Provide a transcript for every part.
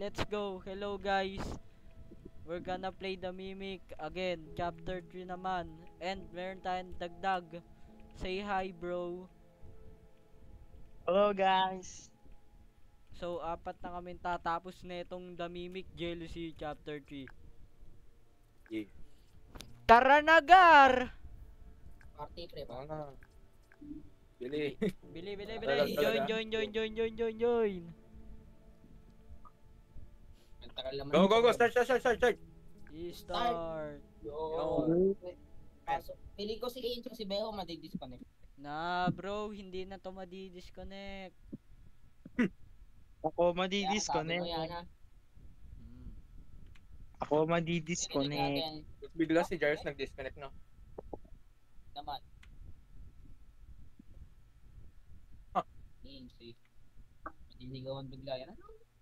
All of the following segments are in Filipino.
let's go. Hello guys. We're gonna play the Mimic again. Chapter 3 naman. And meron tayong dagdag. Say hi bro. Hello guys. So, apat na kami tatapos na itong The Mimic Jealousy Chapter 3. Yeah. Tara na, Gar! Party trip. Bili. Bili. Talaga. Join. Ang tagal naman. Go. Start. I-start. Yo. Pili ko si Angel, si Beho madidisconnect. Na bro, hindi na to madi-disconnect. Ako madidisconnect. Ako madidisconnect. Bigla si Jars nag-disconnect, no? Naman. Ah. Easy. Madiligawan bigla yan. Ano?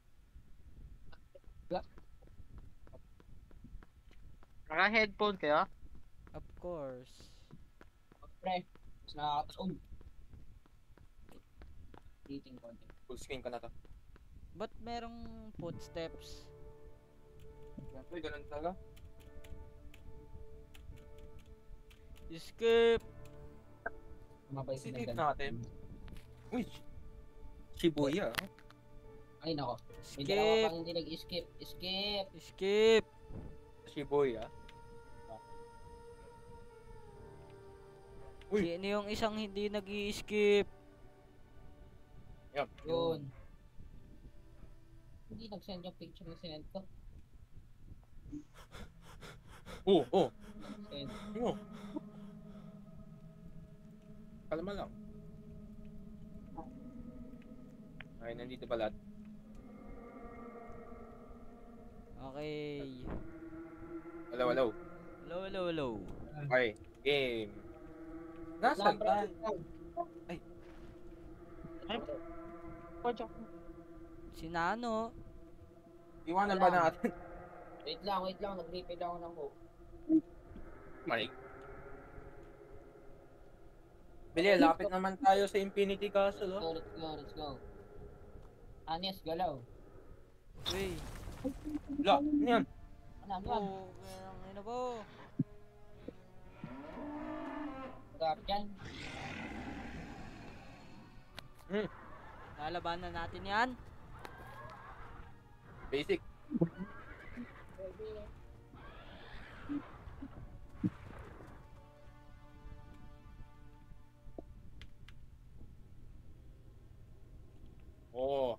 Naka-headphone kayo? Of course. Pre. Mas nakakatasog. Eating content. Full screen ka na to. Ba't merong footsteps? Uy, ganun talaga. Skip! Mabay Isitip sila natin. Uy! Shibuya. Ay nako. May dalawa Skip! pang hindi nag-skip. Skip. Skip! Shibuya. Uy! Sino yung isang hindi nag-i-skip? Yup. Yun. Hindi nag-send yung picture na sinend ko. Oh. Send. Oh. Kalma lang. Ay, nandito pala. Okay. Hello. Hello. Okay, game. Nasaan ba? Ay. Si Nano. Iwanan ba natin? Wait lang. Nag-repeat ako ng hook. Marig. Bili, lapit naman tayo sa Infinity Castle, oh. Let's go. Anis, galaw. Uy. La, ano yan? Ano? Oh, ano po? Gap yan. Lalabanan natin yan. Basic. Oh.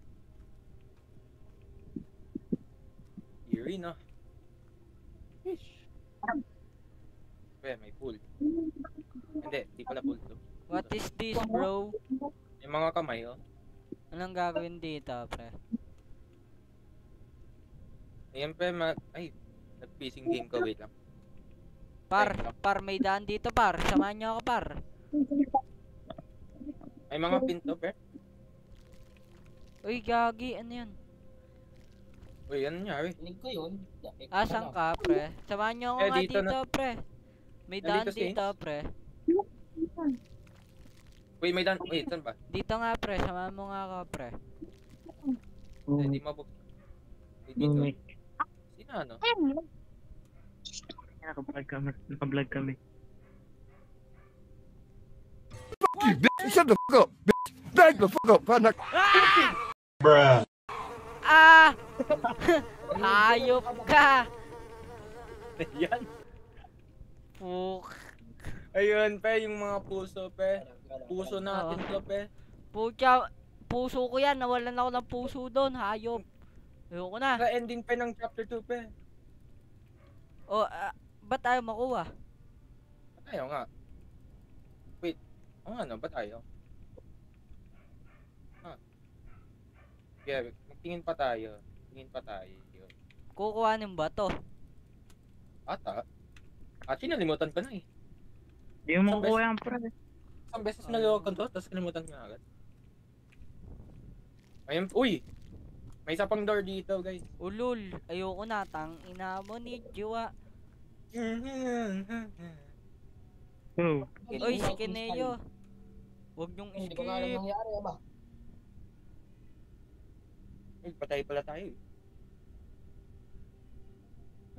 Eerie, no? Fish. May pool. Hindi pala pool to. What is this, bro? Yung mga kamay, oh. Anong gagawin dito, pre? Ayan, pre, nag-fishing game ko, wait lang. Par, may daan dito, par. Samahan niyo ako, par. May mga pinto, pre. Uy, gagi, ano yan? Uy, ano nangyari? Rinig ko yun. Asan ka, pre? Samahan niyo ako nga dito dito, pre. May daan Nandito si dito, pre. Uy, may dan. Wait, saan ba? Dito nga, pre. Samahan mo nga ako, pre. Hindi mabuksan. Dito. Sino ano? Naka-vlog kami. Shut the fuck up, bitch. Back the fuck up, panak. Ah! Hayop ka! Ayan. Puk. Ayun, pe, yung mga puso, pe. Puso natin to, pe. Pucha, puso ko yan. Nawalan ako ng puso doon. Hayop. Ayoko na. Sa ending, pe, ng chapter 2, pe. O, ba't ayaw makuha? Ba't ayaw nga? Wait. O nga, no? Ba't ayaw? Yeah, magtingin pa tayo. Kukuhanin ba to? Ata. Nalimutan ko na eh. Hindi mo makuha yan, pre. Isang beses nalimutan to, tapos kalimutan ko na agad. Ayun, uy! May isa pang door dito, guys. Ulul, ayoko na. Tang ina mo ni Jiwa. Oh. Uy, si Kineo. Huwag niyong Hindi ko nga alam skip. nangyari ba? Uy, patay pala tayo.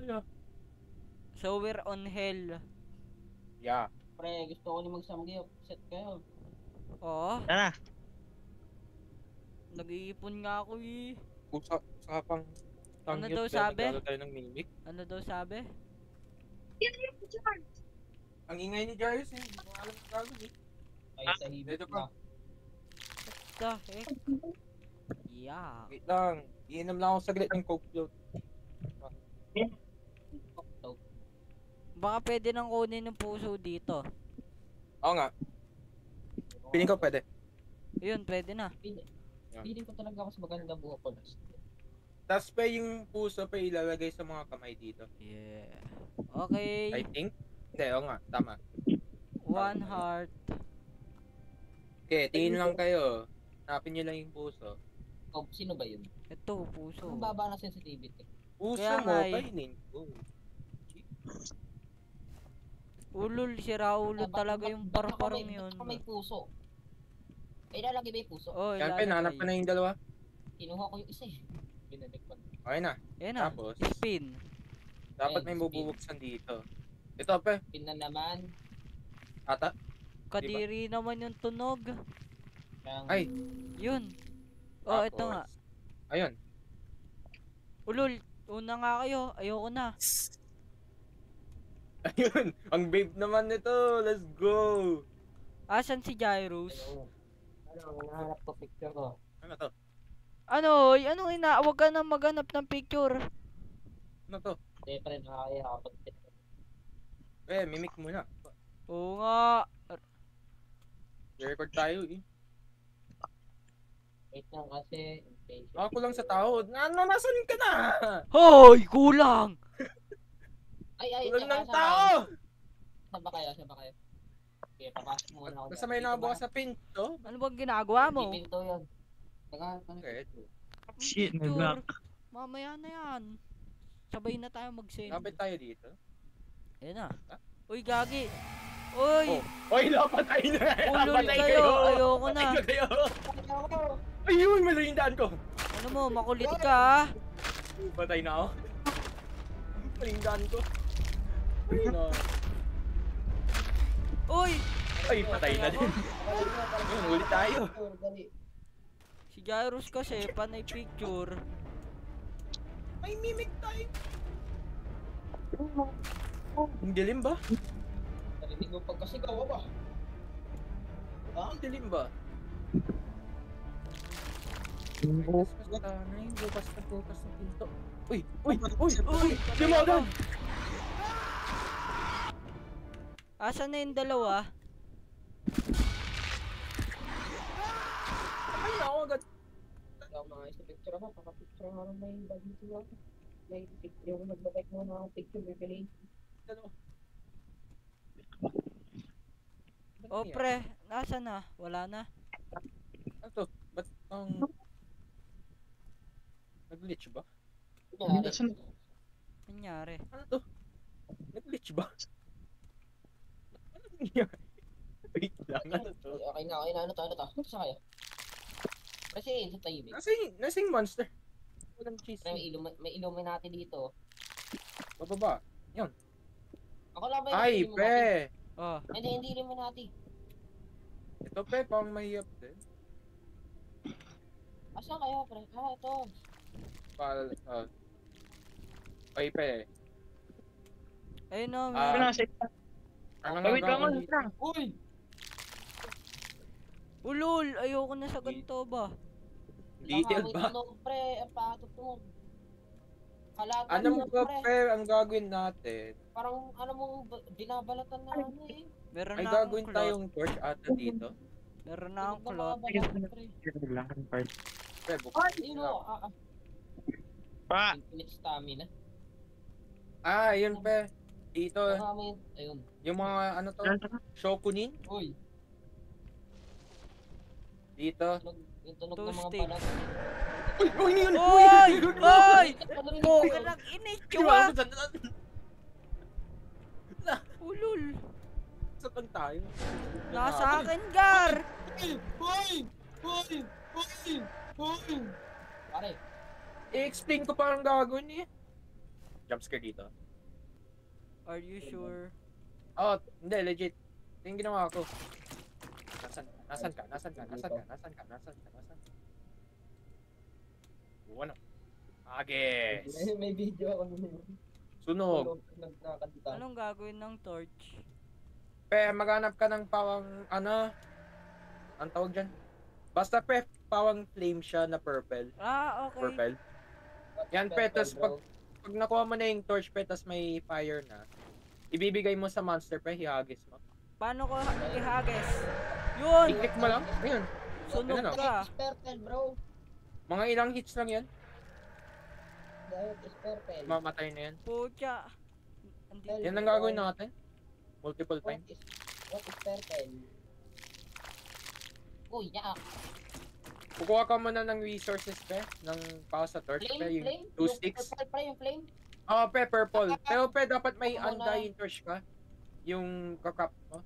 So we're on hell. Yeah. Pre, gusto ko ni magsamgyup. Set kayo. Oo, Tara. nag-iipon nga ako eh. Usapang Ano tangyot, daw kaya sabi? naglaro tayo ng mimic. Ano daw sabi? Ang ingay ni Jarius eh. Hindi ko alam ang gagawin eh. Ay, sa hibit dito pa. na. The heck? Yeah. Wait lang. Iinom lang ako saglit ng coke float. Baka pwede nang kunin yung puso dito. Oo nga. Piling ko pwede. Ayun, pwede na. Feeling ko talaga mas maganda buhok ko. Tapos pa yung puso pa ilalagay sa mga kamay dito. Yeah. I Okay. think. Hindi, oo nga. Tama. One heart. Okay, tingin lang kayo. Hanapin nyo lang yung puso. Oh, sino ba yun? Ito, puso. Ang baba ng sensitivity. Puso Kaya mo, nga eh. kainin ko. Ulul, si Raulo talaga yung parparong yun. Baka may puso. Ay, lalagay ba yung puso? Oh, Yan pa, nahanap ka na yung dalawa. Kinuha ko yung isa eh. Binalik ko. Okay na. Ayan na, Tapos, spin. dapat Ayun, may spin. bububuksan dito. Ito, pe. Pin na naman. Ata. Kadiri naman yung tunog. Ng... Ay. Yun. Oh, ito nga. Ayun. Ulul, una nga kayo. Ayoko na. Ayun. Ang babe naman nito. Let's go. Asan si Jairus? Ano, nahanap ko picture ko. Ano to? Ano? Anong huwag ka na maghanap ng picture. Ano to? Hindi pa rin nakakapag Mimic muna. Oo nga. I-record tayo eh. Wait lang kasi. Impatient. Ako lang sa tao. Ano, nasan ka na? Hoy, kulang. Ay, Kulang ng saba tao! Saan ba kayo? Saan ba kayo? Okay, papasok muna ako. Basta may nakabukas sa pinto. Ano bang ginagawa mo? Pinto yun. Teka, Okay. Shit, may Picture. block. Mamaya na yan. Sabay na tayo mag-send. Lapit tayo dito. Ayan na. Uy, gagi. Uy, Oy, lapatay na! ulul Lapatay kayo. Ayoko na. Lapatay kayo! Ayun, malindaan ko! Ano mo, makulit ka ah. Patay na ako. Malindaan ko. Ayun na. Uy, Ay, patay na din. Ayun, ulit tayo. si Jairus kasi panay picture. May mimic tayo. Ang dilim ba? Narinig mo pagkasigaw ba? Ang dilim ba? Bukas na pinto. Uy! Uy! Uy! Uy! Limagan! Asan na yung dalawa? Ay, ako agad. Ikaw mga isa picture ako. Paka-picture nga rin may bag dito ako. May picture yung nagbabike mo na picture. Bibili. Dalawa. O pre, nasa na? Wala na. Ano to? Ba't ang... Nag-glitch ba? Nangyari. Ano to? Nag-glitch ba? Ano nangyari? Wait lang, ano to? Okay na. Ano to? Saan kayo? Kasi sa tahimik. Nasing monster. Walang cheese. May Illuminati dito. Bababa. Ako lang ba yung Ay, Illuminati? pe! Oh, Hindi Illuminati. Ito, pe, pang mahiyap din. Asan kayo, pre? Ito. Ay, pe. ayun na. Ah, Wala, safe. Ano Wait nga lang, dito? Uy! Ulul, ayoko na sa ganito ba? Detail ba? Tunog, pre. Patutog. Kalatan Ano mo mo, ba, pe, ang gagawin natin? Parang ano mong binabalatan na ano eh. Meron Ay, na akong gagawin cloth. tayong torch ata dito. Meron na akong Tunog na cloth. mga balatan, pre. Ito lang, ang part. Pe, bukas Yun na. o. Pa! Infinite stamina. Yun, pe. Dito, Ayun. yung mga, ano to, shokunin. Uy. Dito. Yung tunog ng mga Toasting. balat. Uy! Uy! Yun! Oy! Oy! Narinig Po ko ka yun. ng inichwa! Ulul! Saan tayo? Nasa akin, Gar! Uy! Uy! Uy! Uy! Uy! Pare, I-explain ko parang gagawin eh. jumpscare dito. Are you sure? Oh, hindi, legit. Ito yung ginawa ko. Nasaan ka? Ano? Agis! May video ako nun. Sunog! Nagkakanta. Anong gagawin ng torch? Pe, maghanap ka ng pawang, ano? Ang tawag dyan? Basta pe, pawang flame siya na purple. Ah, okay. Purple. Yan pe, tas pag nakuha mo na yung torch pe, tas may fire na, ibibigay mo sa monster pe, hihagis mo. Paano ko ihagis? Yun! I-click mo lang, ayun. Sunog Ano? ka. Purple, bro. Mga ilang hits lang yan, Dahil is purple. mamatay na yan. Pucha. Andito. Yan ang gagawin natin. Multiple What times. is purple? Uy, yak. Kukuha ka muna ng resources pe, ng para sa torch pe, Flame, yung flame. 2 sticks. Purple pa yung flame. Oh, pe, purple. Pero pe, dapat may Ako muna. undying torch ka. Yung kakap mo.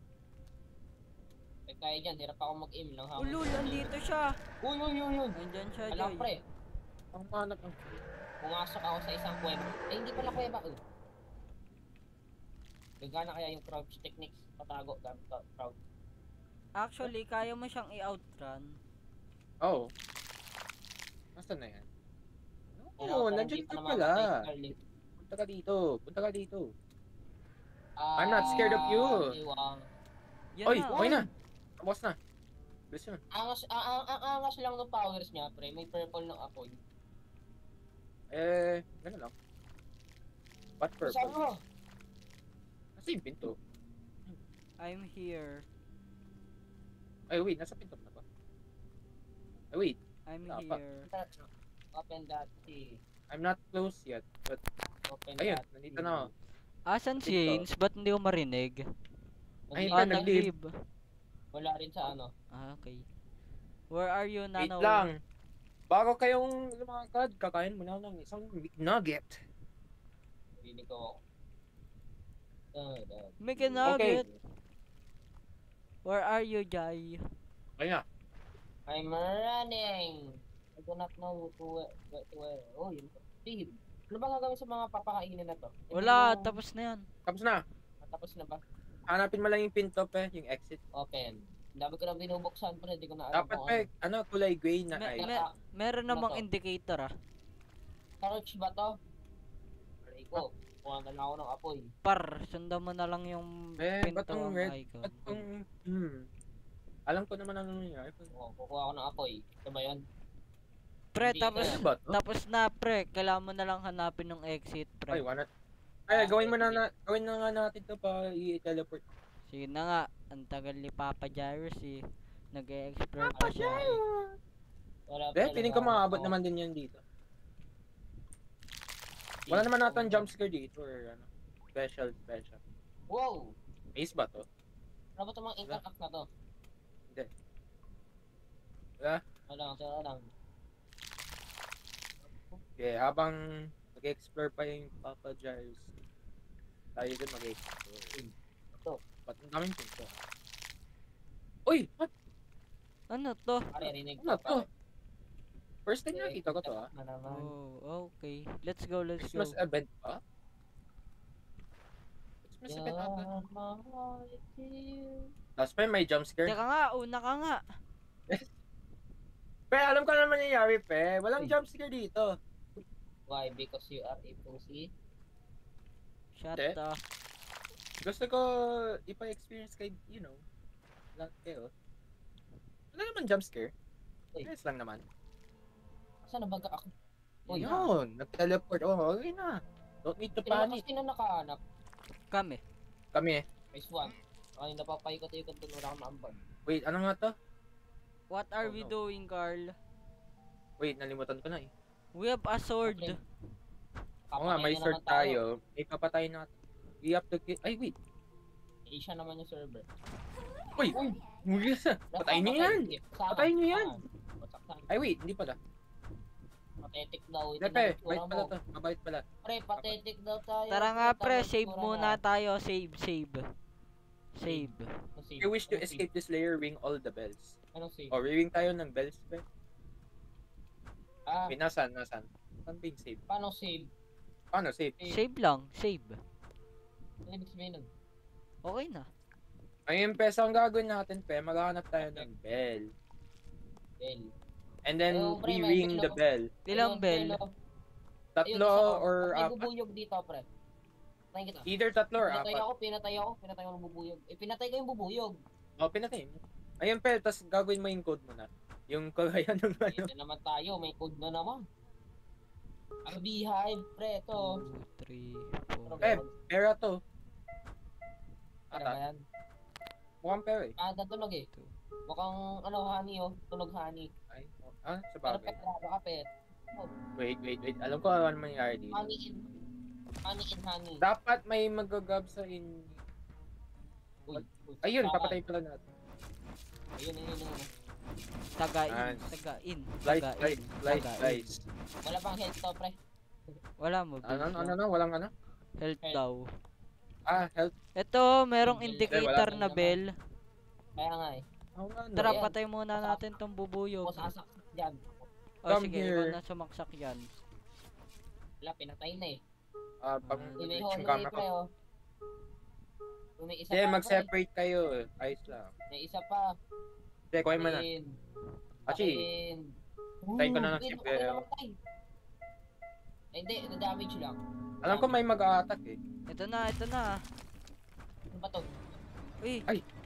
Eh, kaya dyan, hirap ako mag-aim lang ha. Ulul, andito siya. Uy. Nandyan siya, Alam Joy. pre, Ang manap ng pumasok ako sa isang kuweba. Eh, hindi pala kuweba. Gagana kaya yung crouch techniques patago gamit crouch. Actually, kaya mo siyang i-outrun. Oh. Nasaan na yan? Kaya Oo, parang nandiyan hindi ka pa pala. namamatay si Carly. Punta ka dito. Punta ka dito. I'm not scared of you. Iwang. Yan Oy, na. okay na. Tapos na. Bilis yun. Ang angas lang ng powers niya, pre. May purple ng apoy. Gano'n lang. What Sabi purple? mo, Nasa yung pinto. I'm here. Ay, wait. Nasa pinto na ba? Ay, wait. I'm Wala pa. here. open that key. I'm not close yet. But, Open ayun. that Nandito key. na ako. Asan si Dito. James? Ba't hindi ko marinig? Ay, Nandito Ah, nag-leave. nag-leave. Wala rin sa ano. Ah, okay. Where are you, Wait Nano? lang. Bago kayong lumakad, kakain mo na ng isang nugget. Pili ko. Make a nugget. Where are you, Jai? Ayun na. I'm running. I do not know where. Oh, yun. Steve, ano ba gagawin sa mga papakainin na to? Wala, tapos na yan. Tapos na. Tapos na ba? Hanapin mo lang yung pinto pe, yung exit. Open. Ang dami ko na binubuksan, pero hindi ko na alam Dapat kung pe, kulay gray na Me- ay. me- Meron namang Ano to? indicator ah. Torch ba to? Aray ko. Kuha na lang ako ng apoy. Par, sundan mo na lang yung Ba't pinto ang ang red? icon. Ba't ang, Alam ko naman ang nangyayari. Oo, kukuha ako ng apoy. Ito ba yun? Pre, Hindi tapos, ito. Ano ba to? tapos na pre. Kailangan mo na lang hanapin ng exit, Ay, pre. wanat. Ay, gawin na nga natin to para i-teleport. Sige na nga, ang tagal ni Papa Jairus eh. Nag-e-explore pa siya. Wala pa Eh, piling ko talaga maabot ako. naman din yan dito. Wala naman natin jumpscare dito or ano. Special. Wow! Ace ba to? Ano ba itong mga interact na to? Hindi. Wala? Wala lang. Okay, habang nag-explore pa yung Papa Jairus, tayo din mag-explore. Ito. Ba't ang daming pinto? Uy! What? Ano to? Maririnig Ano ko to? First time nakita ko to ah. Na naman. Oh, okay. Let's go, let's go. Christmas event pa? Christmas event ata. Last time may jumpscare. Teka nga, una ka nga. Pe, alam ko naman nangyayari, pe. Walang Uy. jumpscare dito. Why? Because you are a pussy? Shut Hindi. up. Gusto ko ipa-experience kay, lahat kayo. Wala naman jumpscare. Uy. Nice lang naman. Saan nabaga ako? Uy, Yun, nag-teleport. Oh, okay na. Don't need to Sino panic. sino nakahanap? Kami. Kami eh. Phase 1. Ay, napapaikot-ikot doon wala akong maambag. Wait, ano nga to? What are Oh, we no. doing, Carl? Wait, nalimutan ko na eh. We have a sword. Okay. Oo nga, may Papatayin na sword naman tayo. tayo. May papatayin natin. We have to kill. Ay, wait. Asia naman yung server. Uy! Muli sa. Patayin niyo yan! Patayin niyo yan! Ay, wait. Hindi pala. Pathetic daw. Ito Hindi, pe. na Bait itsura pala mo. to. Mabait pala. Pre, pathetic daw tayo. Tara nga, Ito pre. na Save itsura muna na. tayo. Save. Save. Ano save? If you wish to Ano escape this layer, ring all the bells. save? Anong save? O, ring tayo ng bells, pe. Ah, Wait, nasan? Saan ba yung save? paano save? Paano, safe? Save lang, save. Ano ibig sabihin nun? Okay na. Ayun, Pes, ang gagawin natin, Pe, maghahanap tayo ng bell. Bell. And then, Ayun, pre, we may ring the bell, bell. Ilang Ayun, bell? Ayun, Tatlo isa, oh. or May apat. bubuyog dito, pre. Patayin kita. Either tatlo or Pinatay apat. ako, pinatay ko ng bubuyog. Pinatay ko yung bubuyog. O, pinatay mo. Ayun, Pe, tapos gagawin mo yung code mo na. Yung kagaya ng ano. Ito naman tayo, may code na naman. Ang beehive, pre, ito. 2, 3, 4. Eh, pera to. Ano ba Ata, yan? mukhang pera eh. Natunog eh. Mukhang, honey oh. Tunog honey. Ay, sa Pero bagay. pera, baka pera. Wait. Alam ko ano mangyayari dito. Honey in honey. Dapat may magagab sa in... Uy, Ayun, tama. papatay pala natin. Ayun. Taga-in. Nice. Taga-in. Slice. Taga-in. Wala bang health to, pre? Wala mo. Walang ano? Health Health. daw. Health. Ito, merong Wala indicator pa na naman. bell. Kaya nga eh. Tara, Ayan. patay muna natin tong bubuyog. Kung sasaksak dyan. O Come sige, here. ikaw na sumaksak yan. Wala, pinatay na eh. Pang May yung honey, camera pre, ko. oh. May isa Hindi, pa, pre. mag-separate kayo. Ayos lang. May isa pa. Hindi, kuhain mo na. Ayun. Actually, Ayun. tayo ko na ng Ayun, chip, okay eh. naman tayo. Ay, hindi, na-damage lang. Alam ko may mag-a-attack eh. Ito na. Ano ba to? Uy,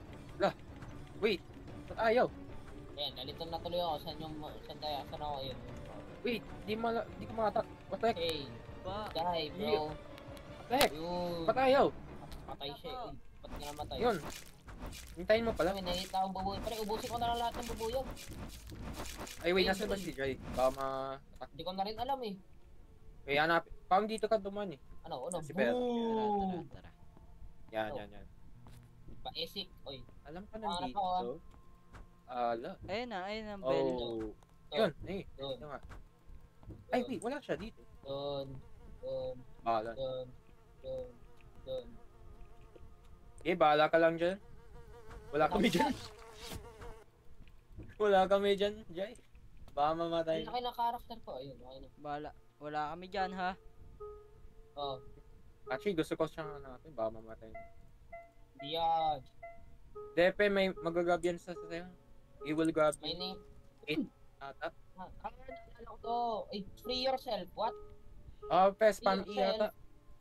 Wait, ba't ayaw? Ayan, nalito na tuloy ako. Saan ako yun? Wait, di ko ma-attack. What the heck? Hey, ba? die, bro. What the heck? Yun. Ba't ayaw? Patay siya. Uy, ba't nga namatay? Yun. Hintayin mo pala. May nakita akong bubuyog. Pare, ubusin ko na lang lahat ng bubuyog. Ay, wait, nasa ba si Jai? Baka ma-attack. Hindi ko na rin alam eh. Wait, hanapin. Parang dito ka duman eh. Ano? Si Pel. Boom! Tara. Yan. Pa-esik. Oy, Alam ka Hanap nandito. ako, Ala. Ayun ang bell. Oh. Yun, eh. doon. Ito nga. Ay, wait, wala siya dito. Doon. Bahala. Doon. Eh, bahala ka lang dyan. Wala kami dyan. Wala kami dyan, Jai. Baka mamatay. Ang laki ng karakter ko. Ayun, okay na. Wala kami dyan, ha? Oh, Actually, gusto ko siyang natin. Baka mamatay. hindi yan. Depe, may magagab yan sa sayo. He will grab May you. name. Ata. Naalala ko to. Ay, free yourself. What? Spam E ata.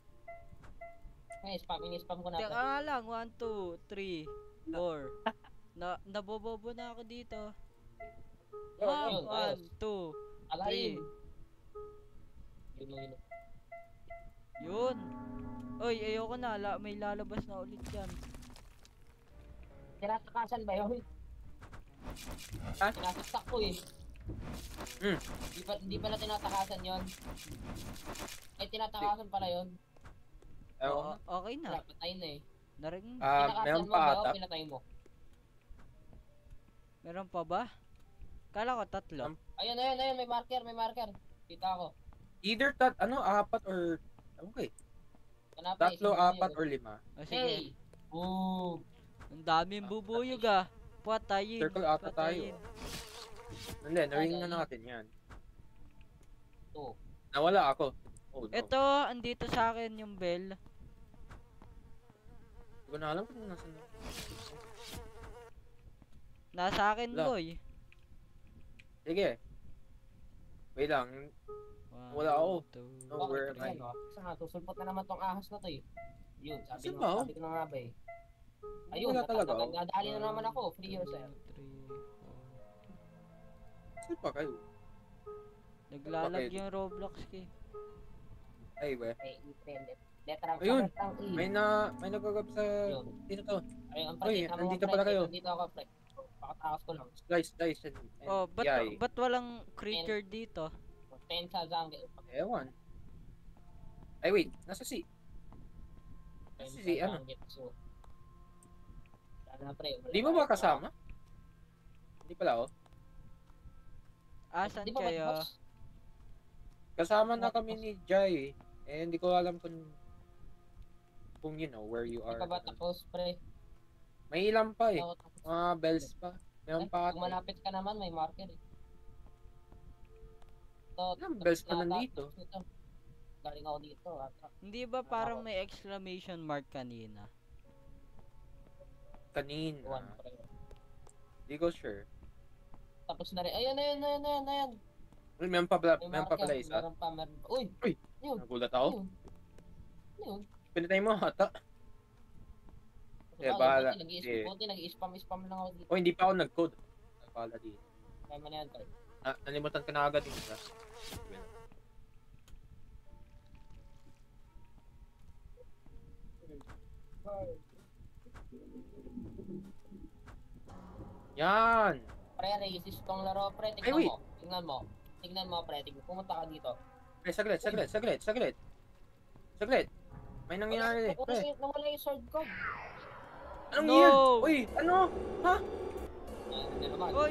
Ay, ini-spam ko na. Teka nga lang, 1, 2, 3, 4. Nabobobo na ako dito. Yun, ayos. 1, 2, Alayin. 3. Yun. Yun. Oy, ayoko na. May lalabas na ulit yan. Tinatakasan ba yun? Ha? Tinasaksak ko eh. Hindi pala tinatakasan yon. Ay, tinatakasan pala yon. Ewan ko. Okay na. Wala, patay na eh. Naring, Meron mo pa ba ata. o pinatay mo? meron pa ba? Kala ko 3. Ayun, may marker. Kita ko. Either apat or... Okay. Kanapay, Tatlo, isang apat, bubuyog. or 5. O sige. Hey! Boom! Ang daming bubuyog ah. Patayin. Circle ata tayo. Hindi, naring na natin yan. Two. Nawala ako. Oh, no. Ito, andito sa akin yung bell. Hindi ko na alam kung nasan. Nasa akin, Wala. boy. Sige. Wait lang. Wala ako. 1, 2, No, where am I? Ayan, oh. Isa nga, susulpot na naman tong ahas na to eh. Yun, Saan ba, oh? sabi ko na nga ba eh. Ayun, Wala talaga, oh. nadali na naman ako. Free yourself. 3, 4. Saan pa kayo? Naglalag Bakit? yung Roblox kay. Ay, we. May internet. Letrang Ayun, letrang E. May nagagab sa... Yun. Sino to? Ayun, ang Uy, pre, nandito pala kayo. Nandito ako, pre. Pakatakas ko lang. Slice. And Oh, yay. ba't walang creature dito? 10 sa jungle. Ewan. Ay, wait. Nasa si... 10 Si sa ano? jungle. So, sana, pre. wala Di mo tayo. ba kasama? Hindi pala, oh. Asan Di ba ba, kayo? boss? Kasama na kami ni Jai. Eh, hindi ko alam kung you know where you Di are. pa ba tapos, pre? May ilan pa eh. Ako tapos. Mga bells pa. Meron pa Kung ata. malapit ka naman, may marker eh. Ito, Ilang bells pa tapos na ata. nandito? Tapos ito. galing ako dito. Hindi ba parang may exclamation mark kanina? Kanina. One, pre. Di ko sure. Tapos na rin. Ayan. Uy, meron pa pala, May meron pa marker. pala isa. Meron pa. Uy! Uy! Yun. Nagulat ako. Yun. Pinatay mo ata. Eh, Sabagay, bahala. Buti nag-spam lang ako dito. O, hindi pa ako nag-code. Nakala dito. Kaya man yan, pre. Nalimutan ka na agad yung isa. Yan! Pre, racist tong laro, pre. Ay, wait. Tingnan mo. Tingnan mo, pre. Pumunta ka dito. Pre, saglit. May nangyari, pre. Nawala yung sword ko. Anong No! year? Uy, ano? Ha? Ano naman? Oy!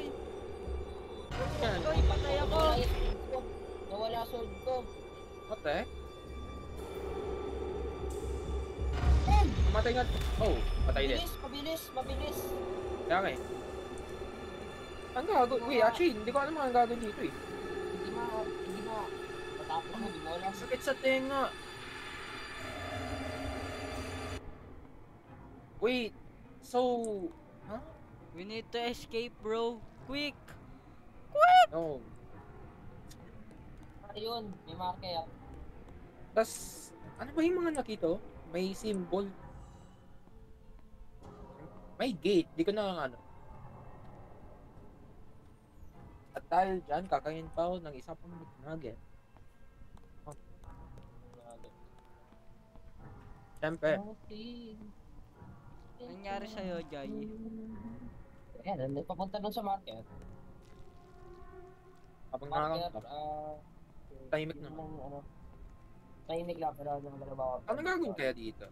Yan. Oy, patay ako! Nawala yung sword ko. What the heck? Matay nga. Oh, patay din. Mabilis. Kaya nga eh. Ang gago? Uy, actually, hindi ko alam ang gago dito eh. Hindi mo. Matapos mo, di mo alam. Ang sakit sa tenga. Wait, so... Huh? We need to escape, bro. Quick! No. Ayun, may marker. Tas, ano ba yung mga nakito? May symbol. May gate. Di ko na ano. At dahil dyan, kakain pa ako ng isa pang nugget. Siyempre. Nangyari sa'yo, Jai? Ayan, papunta dun sa market. Habang Market, nakakang tahimik na. Tahimik lang, pero nalabaw. Ano gagawin kaya dito?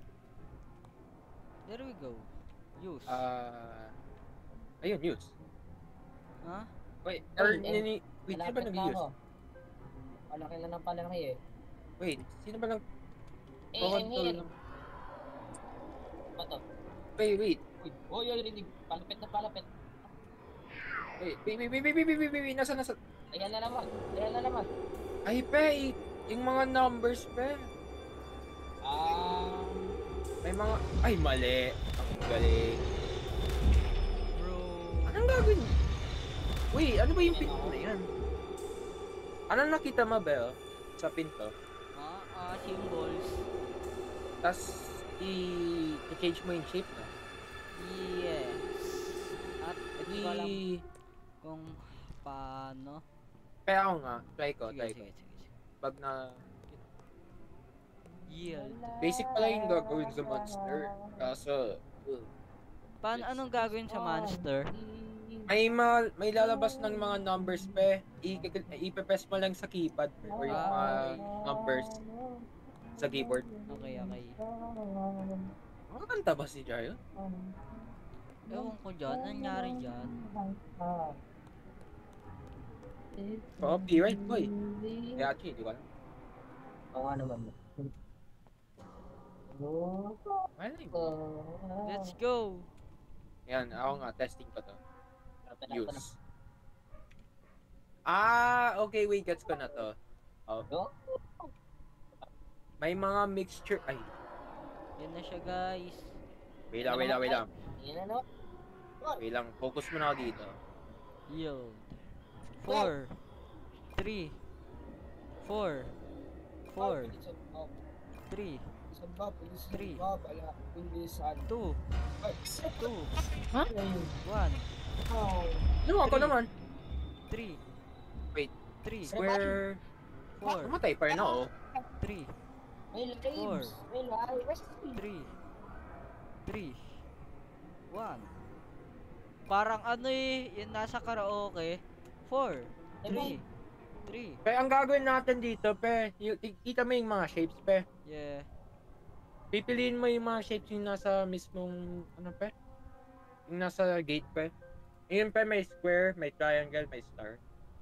There we go. Use. Ayun, use. Ha? Wait, Wait, wait, sino ba nag-use? Malaki na ng palaki eh. Wait, sino ba nag... I'm here. Bato. Wait. Uy, rinig. Palapit na palapit. Wait, nasa. Ayan na naman. Ay, pe, yung mga numbers, pe. May mga, ay, mali. Ang galing. Bro. Anong gagawin? Wait, ano ba yung pinto na yan? Anong nakita mo, Bel? Sa pinto? Symbols. Tapos, i-change mo yung shape na. Yes. At hindi ko alam Di... kung paano. Kaya ako nga, try ko. Sige. Pag na... Yield. Basic pala yung gagawin sa monster. Kaso, Paano, anong gagawin sa monster? may lalabas ng mga numbers, pe. Ipe-press mo lang sa keypad, pe, or yung mga numbers sa keyboard. Okay. Makakanta ba si Jayo? Ewan ko dyan, nangyari dyan. Copyright, boy. Kaya actually, di ko alam. Oo nga naman. Let's go! Yan, ako nga, testing ko to. Use. Use. Okay, wait, gets ko na to. Oh. May mga mixture, ay, Yan na siya, guys. wait lang. Yan na, no? Wait lang, focus mo na ako dito. Yield. 4 3 4 4 3 Three. 2 2 Ha? 1 Ano ako Three. naman? 3 Wait. 3 Square... 4 Namatay pa rin ako. 3 May lives. May lives. 3 1 Parang ano yung nasa karaoke. 4 3 3 Pe, ang gagawin natin dito, pe, kita mo yung mga shapes, pe. Yeah. Pipiliin mo yung mga shapes yung nasa mismong, ano, pe? Yung nasa gate, pe. Yun, pe, may square, may triangle, may star.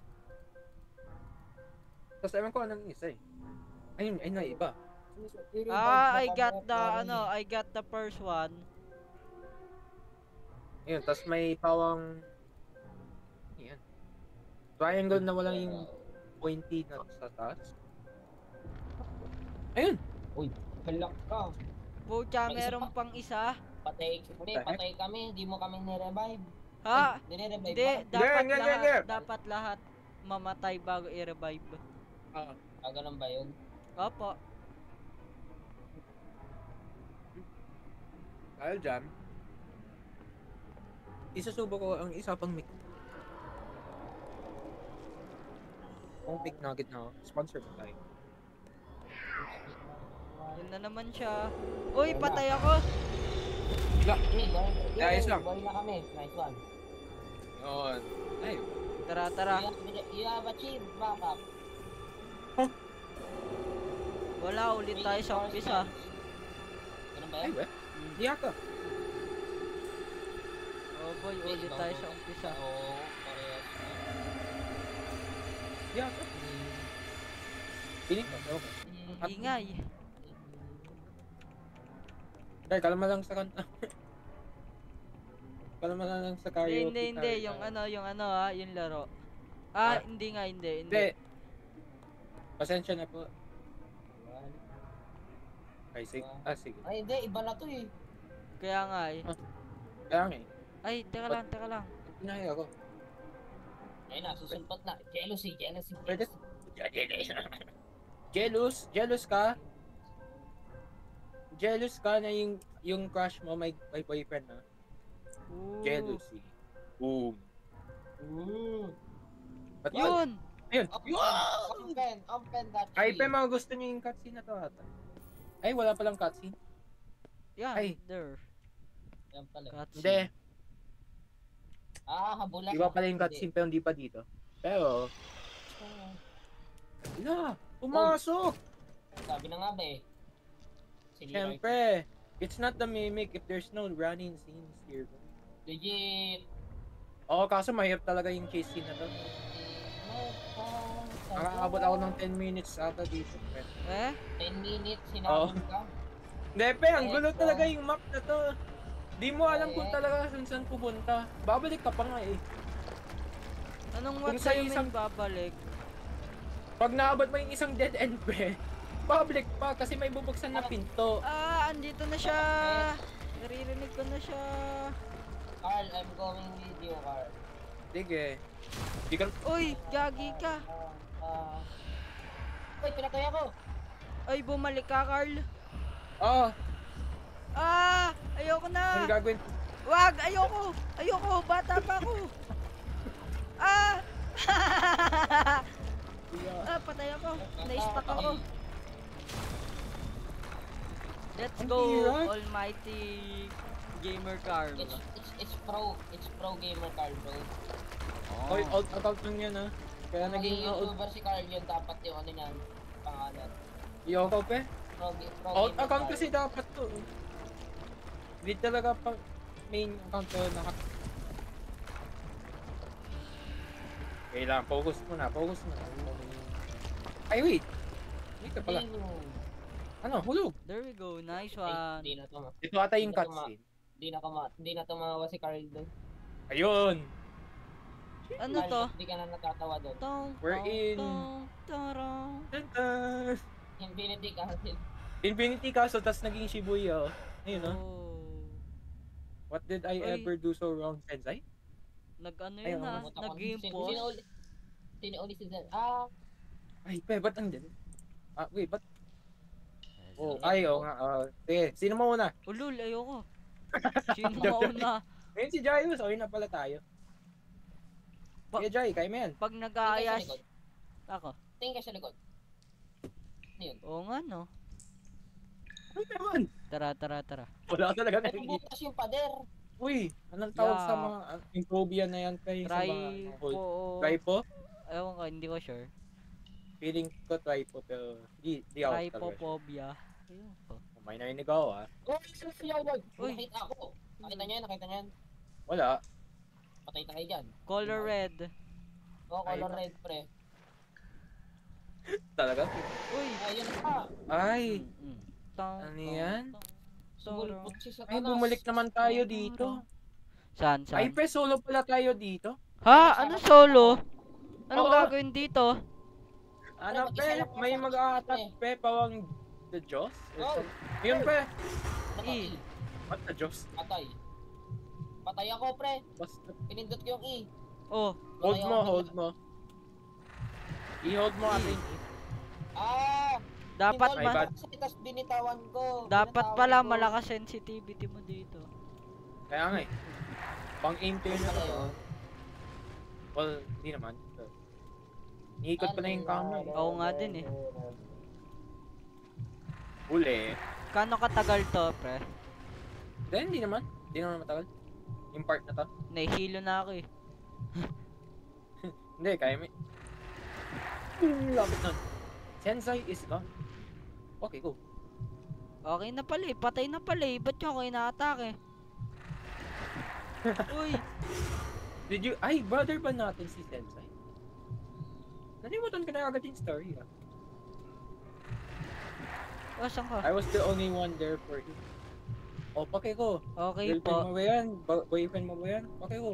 Tapos, ewan ko anong isa, eh. Ayun, na iba. I got the first one. Ayun, tapos may pawang, yan. Triangle na walang yung pointy na sa taas. Ayun. Kalak ka. Pucha, May isa meron pa. pang isa. Patay, hindi, What the heck? patay kami. Di mo kami nirevive. Ha? Nire-revive Hindi, ba? dapat Hindi, lahat, hindi. dapat lahat mamatay bago i-revive. Ah, Ah, ganun ba yun? Opo. dahil dyan, isusubo ko ang isa pang mic. Kung pick nugget na ako, sponsor ko tayo. Yun na naman siya. Uy, patay ako. Ayos lang. Boy na kami. Nice one. Yun. Ay, Tara, tara. You have achieved backup. Wala, ulit tayo sa umpisa. Ganun ba ay yun? ba? Hindi yata. Oh boy, ulit tayo sa umpisa. Oo, parehas. Hindi yata. Pinik ko. Okay. Ingay. Dahil kalma lang sa kanta. Kalma lang sa karaoke. Hindi. Yung ano ha, yung laro. Ah. Hindi nga, hindi. Hindi. Pasensya na po. Ay, sige. Ah, sige. Ay, hindi. Iba na to eh. Kaya nga eh. Kaya nga eh. Ay, teka lang. Pinaya ako. Ayun na, susulpot na. Jealousy. Pwede? Jealous ka? Jealous ka na yung crush mo may boyfriend na? Ooh. Jealousy. Boom. Ba't Yun! Ayun. Open that Ay, tree. mga gusto niyo yung cutscene na to ata. Ay, wala palang cutscene. Yan, Ay. there. Yan pala. Cutscene. Hindi. Ah, habulan. Iba pala yung cutscene pero hindi pa dito. Pero, wala. Pumasok! Sabi na nga ba eh. Si Leroy. Siyempre. It's not the mimic if there's no running scenes here. Legit. Oo, kaso mahirap talaga yung chase scene na to. Nakakaabot ako ng 10 minutes ata dito. Eh? 10 minutes, Oo. sinabing ka. Hindi, pe, ang gulo talaga yung map na to. Di mo alam kung talaga saan pupunta. Babalik ka pa nga eh. Anong Kung what sa do you isang- mean babalik? Pag naabot mo yung isang dead end, pe, babalik pa kasi may bubuksan na pinto. Ah, andito na siya! Naririnig ko na siya. Carl, I'm going with you, Carl. Sige. Di ka... Uy, gagi ka. Uy, pinatay ako. Ay, bumalik ka, Carl. Oh, Ah, ayoko ano na. gagawin? Wag, ayoko. Bata pa ako. Ah! Ah, patay ako. Na-stuck ako. Let's Ang go, hirap. almighty gamer Carl. It's pro gamer Carl, bro. Oy, alt account lang yan ah. Kaya Kung naging maging alt. YouTuber si Carl yun, dapat yung ano niyan, pangalan. Yoko, pe. Pro Alt gamer account Carl. kasi dapat to. Hindi talaga pang main account to naka... Kailangan, focus muna. Ay, wait. Wait ka pala. Ano, hulog. There we go, nice Ay, one. Di na to ma. Ito ata yung cutscene. Di na tumawa si Carl doon. Ayun. Ano to? Di ka na natatawa doon. Tong, We're in- tarong. Tantang. Infinity Castle. Infinity Castle, tas naging Shibuya. Oh. Ayun, oh. Oh. What did I Uy. ever do so wrong, Sensei? Nag-ano Ay, yun ah, Pumunta ko. nag-game Sino pause. uli- Sino uli si Zen? Ah, Ay, pe, ba't andyan? Ah, wait, ba't? Oh, ay, oo nga. Sige, sino mo una? Ulul, ayoko. Sino mauna? Ayun si Jaius, okay na pala tayo. Ba- Sige, Jai, kayo mo yan. Pag tingin ka nag-aayas, sa likod. ako. Tingin ka sa likod. Ano yun? Oo nga no. Ay, naman. Tara. Wala talaga Ay, nakikita. bubukas yung pader. Uy, anong tawag sa Yeah. mga improbia na yan kayo sa Try mga po. Try po? Ewan ko, hindi ko sure. Feeling ko try po pero di ako talaga. Trypophobia. Ayun po. May narinig ako ah. Oh, siya yun. Uy. Nakita ako. Nakita niya yan. Wala. Patay tayo dyan. Color red. Oh, color red, pre. Talaga? Uy! Ayun pa. Ay, Tong, ano yan? Sumulpot si Satanas. Ay, bumalik naman tayo dito. Saan? Ay, pre, solo pala tayo dito. Ha? Ano solo? Anong Oo. gagawin dito? Ano, Pre, pre, mag-isa lang may ako. mag-a-attack, pre, pawang the Jaws? Or Oh. something? Yun pre. Ano to, E. E? What the Jaws? Patay. Patay ako, pre. Basta. Pinindot ko yung E. Oh, Hold Patay mo, ako hold bigla. mo. I-hold mo E. ating E. Ah! dapat Ay, ma bad. Kasi tas binitawan ko. dapat Binitawan pala ko. malakas sensitivity mo dito. Kaya nga eh. Pang-aim to yun na Ano to. yun? Well, hindi naman. Iikot pa na yung camera eh. Oo nga din eh. Huli. Kano katagal to, pre? Then, hindi naman. Hindi naman matagal. Yung part na to. Nahihilo na ako eh. Hindi, kaya mo. Lapit nun. Sensei is gone. Okay, go. Okay na pala eh, patay na pala eh. Ba't yung ako inaatake? Uy, Did you... Ay, brother ba natin si Sensei? Nalimutan ko na agad yung story ah. asan ka? I was the only one there for him. O, pake ko. Okay Girlfriend po. mo ba yan? Boyfriend mo ba yan? Pake ko.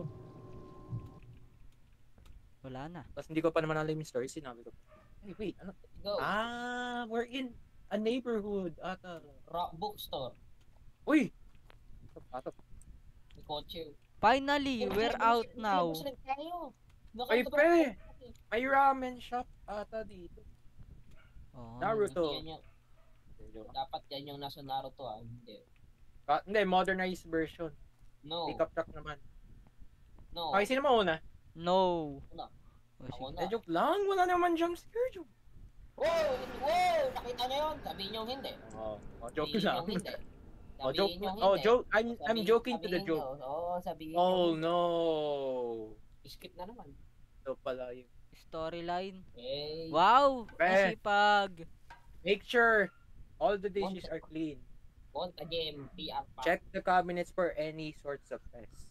Wala na. Tapos hindi ko pa naman alam yung story. Sinabi ko. Hey, wait. Ano? Go. We're in a neighborhood. Ata. Rock bookstore. Uy! Pasok. May kotse. Finally, we're out now. Ay, pre! May ramen shop ata dito. Oh, Naruto. Dapat yan yung nasa Naruto ah. Hindi. Hindi, modernized version. No. Pick up truck naman. No. Okay, sino mauna? no. Wala. Oh, Ako sige. na. Joke lang. Wala naman jump scare. Joke. Wow! Wow! Nakita niyo yun? Sabihin niyo hindi. Joke Sabihin lang. niyong hindi. Oh, joke. Sabihin niyong Oh, hindi. joke. I'm Sabihin- joking to the sabihin joke. niyo. Oo, sabihin Oh, niyo. no. Skip na naman. Ito pala yung... Storyline. Eh. Wow! Pre. Masipag. Make sure all the dishes are clean. Want a game. PR pa. Check the cabinets for any sorts of mess.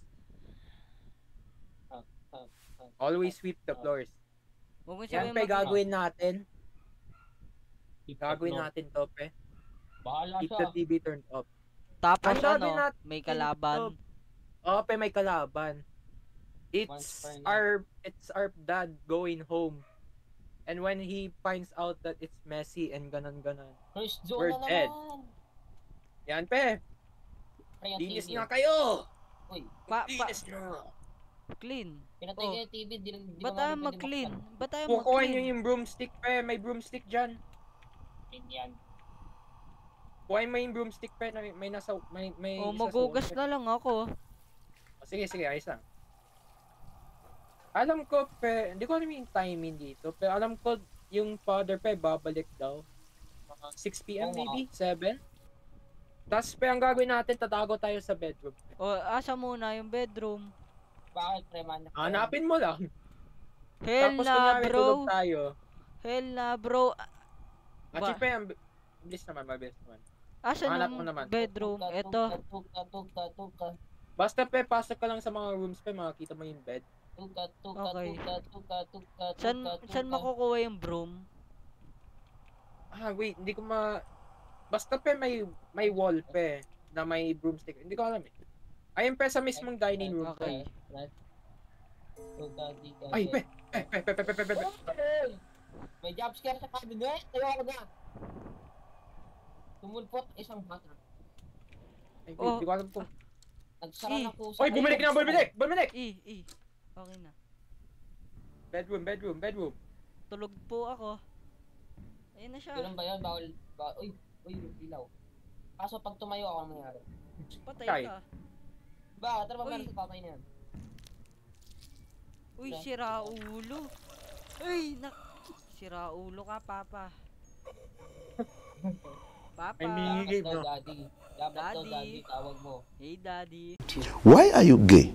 Always sweep the floors. Huwag mo Yan, sabihin pe, gagawin natin. Keep the Gagawin floor. natin to, pe. Bahala Keep siya. the TV turned off. Tapos Ang gagawin ano, natin may kalaban. Oh, pe, may kalaban. Once per It's our dad going home. And when he finds out that it's messy and ganon. First We're zone na dead. naman. Yan, pe. Pre, yung Linis TV. na kayo. Uy, Linis na. Clean. pinatay Oh. ko yung TV. Di Ba't ko nga tayo pwede mag-clean? buksan. Ba't tayo Kukuha nyo mag-clean? yung broomstick, pe. May broomstick dyan. Clean yan. Kuhain mo yung broomstick, pe. May nasa... May Oh, isa sa magugas wall, pe. na lang ako. Oh, sige, ayos lang. Alam ko, pe, hindi ko alam yung timing dito, pero alam ko yung father, pe, babalik daw. Mga 6 p.m. Oo nga. maybe? 7? Tapos, pe, ang gagawin natin, tatago tayo sa bedroom. O, asa muna yung bedroom. Bakit, pre, man? Hanapin mo lang. Hell Tapos, na, kunyari, tulog bro. tayo. Hell na, bro. Actually, pe, mabilis naman. Asa hanap mo yung naman. bedroom? Ito. Tuka. Basta, pe, pasok ka lang sa mga rooms, pe, makakita mo yung bed. Tuka. Okay. Saan makukuha yung broom? Wait, hindi ko Basta, pe, may wall, pe, na may broomstick. Hindi ko alam, eh. Ayun, pe, sa mismong dining room, Okay. Ay, pe! Pe. May jumpscare sa cabinet. Ayoko na. Tumulpot isang bata. Ay, wait, Oh. hindi ko alam kung... Nagsara Eh. ng pusa. Oy, bumalik na! Bumalik! Okay na. Bedroom. Tulog po ako. Ayun na siya. Ganun ba yun? Bawal. Uy, ilaw. Kaso pag tumayo ako, ano mangyari? Patay Kay. ka. Bakit? Ano ba Uy. meron sa tatay na yan? Uy, sira ulo. Uy, sira ulo ka, Papa. Papa. May mingi- Dapat daw, no? daddy. Dapat daw, Daddy. daddy. Tawag mo. Hey, Daddy. Why are you gay?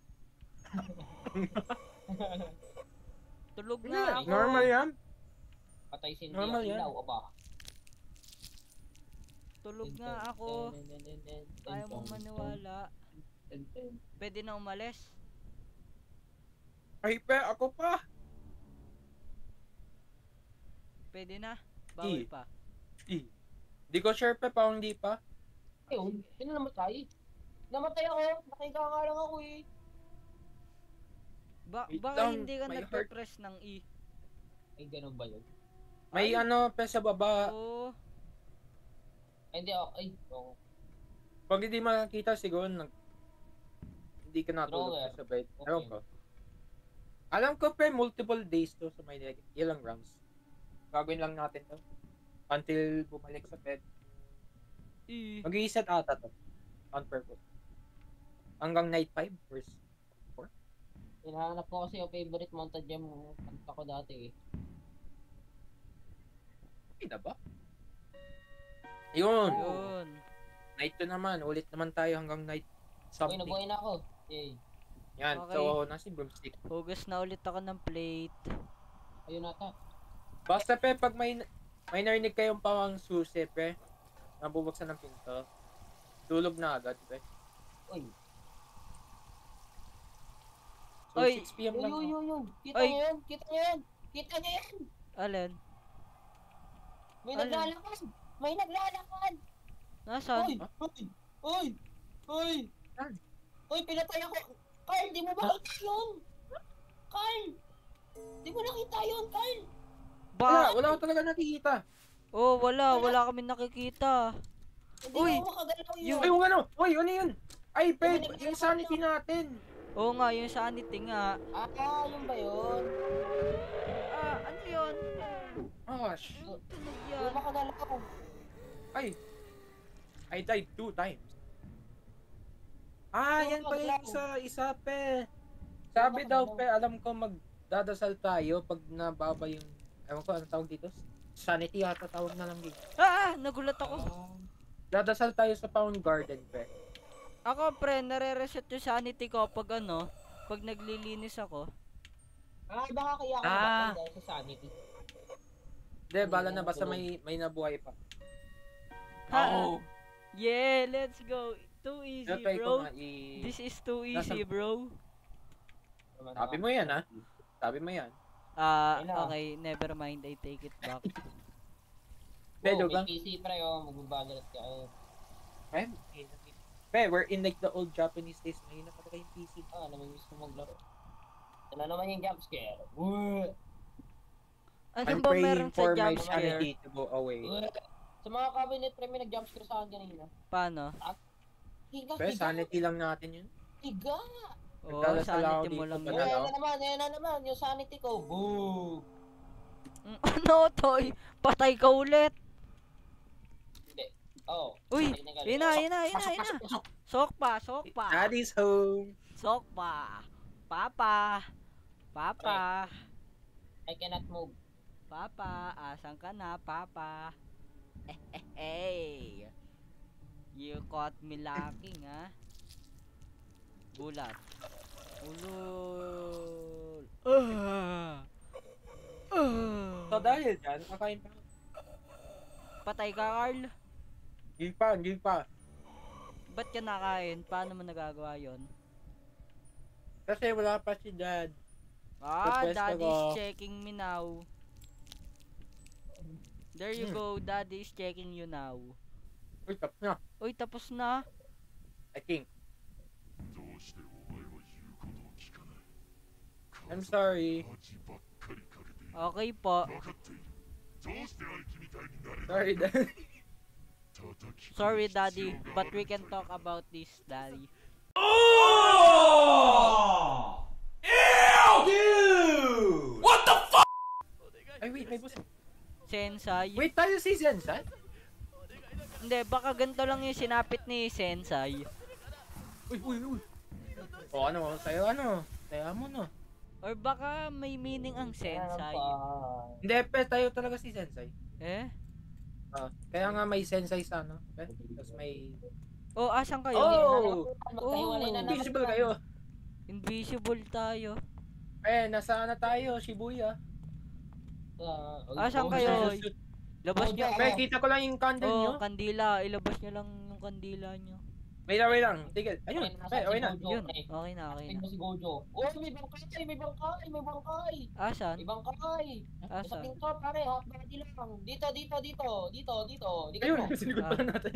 Tulog Hindi, na ako. normal yan. Patay si Normal Hindi yan. ilaw. Aba. Tulog nga ako. Ayaw mong maniwala. Pwede na umalis. Ay, pe, ako pa. Pwede na. Bawal pa. Di ko sure, pe, pa hindi pa. Ayun, sino namatay? Namatay ako. Nakahiga nga lang ako eh. Wait Baka lang, hindi ka my nagpe-press ng E. Ay, ganun ba yun? May Ay. ano, pe, sa baba. Oo. Ay, hindi ako. Ay, oo. Pag hindi makakita, siguro hindi ka natulog Drawer. sa bed. Okay. Ewan ko. Alam ko, pre, multiple days to sa may ilang rounds. Gagawin lang natin to. Until bumalik sa bed. Mag-i-set ata to. On purpose. Hanggang night 5 or Hinahanap ko kasi yung favorite mountain gem ng kanta ko dati eh. Hindi na ba? Yun. Yun. Night 2 naman. Ulit naman tayo hanggang night Uy, something. nabuhay na ako. Yay. Yan. Okay. So, nasi broomstick. Hugas na ulit ako ng plate. Ayun nata. Basta, pe, pag may narinig kayong pawang susi, pe, nabubuksan ng pinto, tulog na agad, pe. Uy. So, Oy. 6 p.m. lang. Yun. Kita Ay. niyo yan. Kita niyo yan. Kita niyo yan. Alin? May Ano? naglalakad. May naglalakad. Nasaan? Uy. Uy. Uy. Saan? Uy, pinatay ako. Carl, di mo ba kita yun? Carl. Di mo nakita yun, Carl. Wala ko talaga nakikita. Oh, wala kami nakikita. Hindi Uy. mo makagalaw yun. Yun. Ay, yung ano? Uy, ano yun? Ay, pe, yung sanity natin. Oo nga, yung sanity nga. Yun ba yun? Ano yun? Gosh. Tunog Di yan. mo makagalaw. Ay. I died 2 times. Yan pala yung isa, pe. Sabi daw, pe, alam ko magdadasal tayo pag nababa yung, ewan ko, ano tawag dito? Sanity yata tawag na lang dito. Nagulat ako. Dadasal tayo sa Pound Garden, pe. Ako, pre, nare-reset yung sanity ko pag pag naglilinis ako. Baka kaya ako Ah. nabatay dahil sa sanity. Hindi, bala na, basta may nabuhay pa. Ha? Yeah, let's go. Too easy, Try bro. ko nga This is too easy, bro. Sabi mo yan, ha? Sabi mo yan. Okay, never mind. I take it back. Pero May lang. PC pre, magbabagat ka. Pe, we're in like the old Japanese days. Mahina pa talaga yung PC. Namimiss ko maglaro. Ito na naman yung jumpscare. Uy! Ano I'm ba praying meron sa for my jump scare? sanity to go away. Sa mga cabinet pre, may nag-jumpscare sa akin kanina. Paano? Higa, Pe, sanity lang natin yun. higa! Oo, Nagdadasal ako sanity mo dito lang pa yun. na. Ayan na naman, yung sanity ko. Boo! Ano, Toy? Patay ka ulit. Hindi. Oh. Uy, patay yun ka. na. Pasok. Sok pa. Daddy's home. Sok pa. Papa. I cannot move. Papa, asan ka na, Papa? Hey. You caught me lacking, ha? Bulat. Ulul. So dahil dyan, kakain pa. Patay ka, Carl. Hindi pa. Ba't ka nakain? Paano mo nagagawa yon? Kasi wala pa si dad. Request Daddy's ako. checking me now. There you go, Daddy is checking you now. Uy, tapos na. Uy, tapos na. I think. I'm sorry. Okay po. Sorry, dad. Sorry, Daddy, but we can talk about this, Daddy. Ay, wait, may boss. Sensei. Wait, tayo si Sensei? Hindi, baka ganito lang yung sinapit ni Sensei. Uy. O, ano, sa'yo, ano? Kaya mo, no? Or baka may meaning ang Sensei. Hindi, pe, tayo talaga si Sensei. Eh? Kaya nga may Sensei sa, ano? Tapos may... Oh, asan kayo? Magkahiwalay na naman. Invisible kayo. Invisible tayo. Nasa na tayo? Shibuya. Asan kayo? Labas nyo. Pe, kita ko lang yung candle nyo. Oh, kandila. Ilabas nyo lang yung kandila nyo. Wait lang. Tigil. Ayun, pe, okay na. Yun. Okay na. Tingnan mo si Gojo. Oh, may bangkay. Asan? May bangkay. Sa Asan? pinto, pare, half body lang. Dito. Ayun, sinikot pala natin.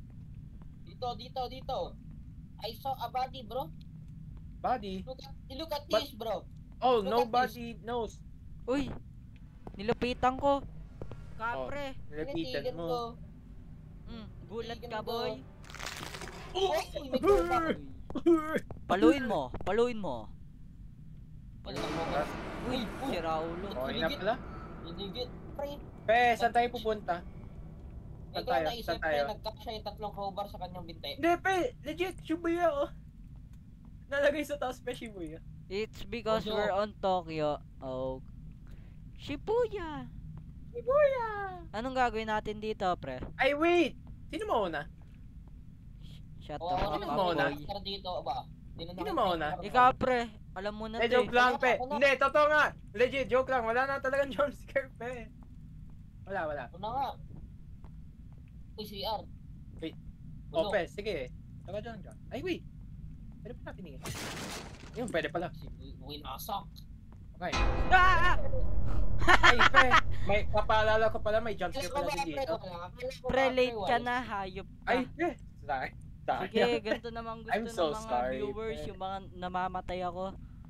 Dito. I saw a body, bro. Body? Look at this, bro. Oh, Look at nobody knows. Uy! Nilapitan ko. Kapre. Repeated Tinitigan mo. ko. Gulat Tigil ka, mo boy. Uy, may kurba. Paluin mo, paluin mo. Wala mo ba? Uy, si Raulo. Okay na pala. Hinigit, pre. Pe, saan tayo pupunta? Ikaw tayo? naisip, Saan tayo? pre, nagkasya yung 3 crowbar sa kanyang binte. Hindi, pe. Legit, Shibuya, oh. Nalagay sa taas, pe, Shibuya. It's because Ojo. we're on Tokyo. Oh. Shibuya. Shibuya! Anong gagawin natin dito, pre? Ay, wait! Sino mauna? Shut O, the ako fuck Sino up, mauna? boy. master dito, ba? Sino mauna? Ikaw, pre. Alam mo na Eh, to joke eh. lang, pe. Ako na. Hindi, totoo nga. Legit, joke lang. Wala na talagang jumpscare, pe. Wala. Ano nga? Uy, CR. Wait. Ulo. O, pe, sige. Saka dyan. Ay, wait. Pwede pa natin tingin. Yun, pwede pala. Si Winasak. Okay. Ah! Ay, pe. May papaalala ko pala, may jumpscare Alam mo pala ba, si pre, dito. Pre, late ka na, hayop ka. Ay, pe. Sorry. Sige, ganito naman gusto I'm ng so mga sorry, viewers, pre. yung mga namamatay ako.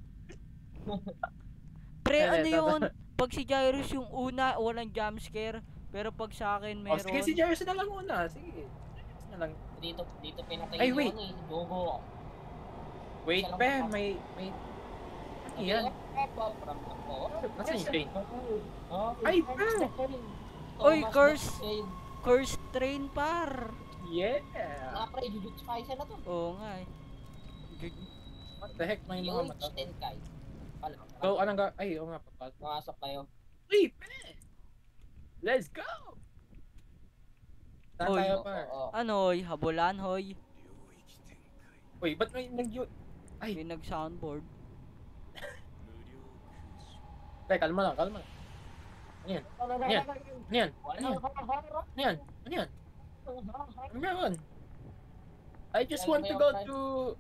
Pre, Eh, ano yun? Pag si Jairus yung una, walang jumpscare. Pero pag sa akin Oh, meron. sige, si Jairus na lang una. Sige. Jairus na lang. Dito pinatay Ay, yung wait. ano eh, Jogo. Wait, Isa lang pe. ako. May... Ano yan? Nasaan yung train? Ay, pe. Oy, curse! Curse train par. Yeah. Pre, Jujutsu Kaisen na to. Oo nga eh. What the heck? May mga Yung mata. Tenkai. So, anong ga... Ay, oo nga, papasok. Pumasok kayo. Uy, pe! Let's go! Saan Oy. tayo, Oo, par? oo. Ano hoy, habulan hoy. Uy, ba't may Ay. May nag-soundboard. Pe, kalma lang. Ano yan? Ano yan? Ano yan? Ano yan? Ano yan? Ano yan? I just want to go to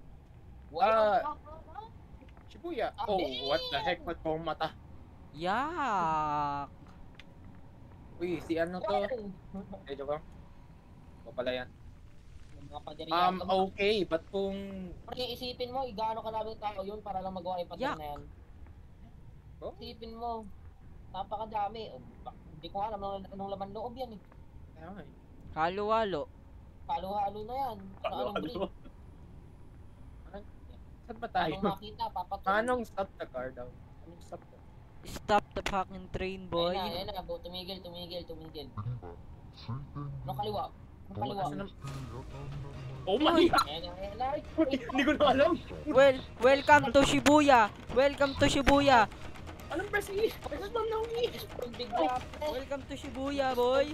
Shibuya. Oh, what the heck? Ba't po mata? Yak! Uy, si ano to? Eh, joke lang. O pala yan. Mga paderya. Okay. Ba't kung... Pre, isipin mo, igaano karaming tao yun para lang magawa yung pader Yak. na yan. Oh? Isipin mo, napakadami. Hindi ko alam anong laman loob yan eh. Kaya nga eh. Halo-halo. Halo-halo na yan. Anong breed? Saan ba tayo? Anong makita, papatuloy. Anong stop the car daw? Anong stop the... Stop the fucking train, boy. Ayun na, tumigil. Anong kaliwa? Anong kaliwa? Asan na... Oh my God! Ayan na. Hindi ko na alam. Welcome to Shibuya. Welcome to Shibuya. Anong press E? Press ma'am na E. Bigla, pre. Welcome to Shibuya, boy.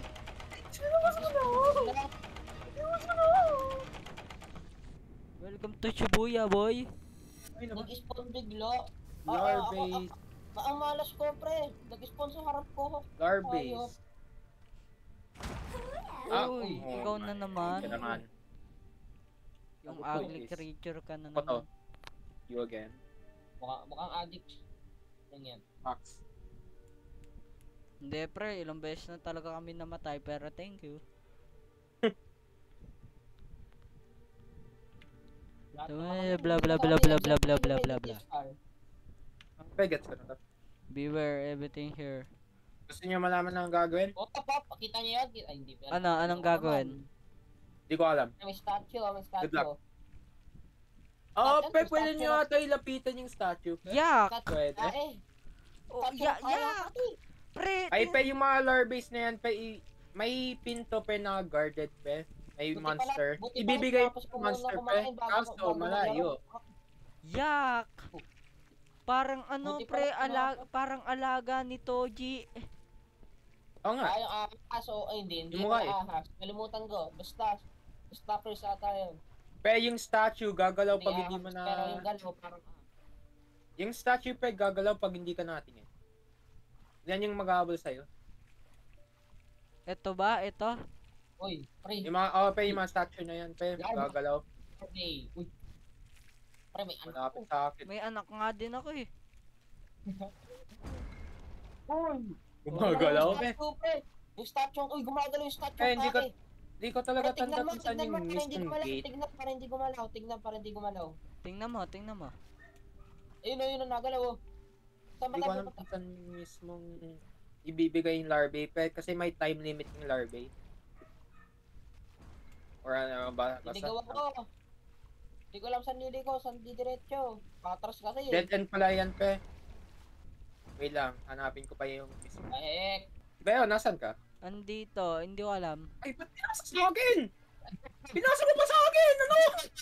Welcome to Shibuya, boy. Ay, naman. Nag-spawn bigla. Garbage. Ang malas ko, pre. Nag-spawn sa harap ko. Garbage. Uy, oo. ikaw na naman. Ikaw naman. Yung Ako, ugly please. creature ka na Ako to. naman. You again. Mukhang addict. Yan. Max. Hindi, pre. Ilang beses na talaga kami namatay. Pero thank you. Blah, blah, blah, blah, blah, blah, blah, blah, blah. Okay, gets ko na to. Beware everything here. Gusto niyo malaman ang gagawin? Oh, pop, kita niyo yan? Ay, hindi pa. Anong gagawin? Hindi ko alam. May statue, may statue. Good luck. Oh, pe, pwede niyo ata ilapitan yung statue. Yak! Statue. Pwede. Oh, yak! Pre! Ay, pe, yung mga lore base na yan, pe, may pinto, pe, na guarded, pe. May monster. Ibibigay yung monster, pe. Kaso, malayo. Yak! Parang ano, Buti pre, pala parang alaga ni Toji. Oo nga. Ay, yung aso, ay hindi Yung mukha eh. ahas. Kalimutan ko. Basta first ata yun. Pe, yung statue, gagalaw pag Hindi hindi mo ahas, pero yung na... galaw, parang Yung statue, pe, gagalaw pag hindi ka natingin. Yan yung maghahabol sa'yo. Ito ba? Ito? Uy, pre. Yung mga, pe, yung mga statue na yan, pe, gagalaw. Okay. Uy. Pre, may anak Malapit ko. sa akin. May anak nga din ako eh. Uy. Gumagalaw, Yung pe. statue, pre. Yung statue, uy, gumagalaw yung statue. Eh, hindi ko- pare. Di ko talaga Pre, tanda tignan mo, kung saan tignan mo, yung para hindi Mission gumalaw. Gate. Tignan para hindi gumalaw. Tignan para hindi gumalaw. Tingnan mo. Ayun, nagalaw. oh. Saan ba Di ko tayo alam pupunta? kung saan mismong ibibigay yung larvae, pe, kasi may time limit yung larvae. Or ano ba? Basta. Niligaw ako. Hindi ko alam saan niligaw, saan didiretso. Patras kasi eh. Dead end pala yan, pe. Wait lang, hanapin ko pa yung isa. Ay, Beo, nasan ka? Andito, hindi ko alam. Ay, ba't pinasa sa akin? Pinasa mo pa sa akin! Ano?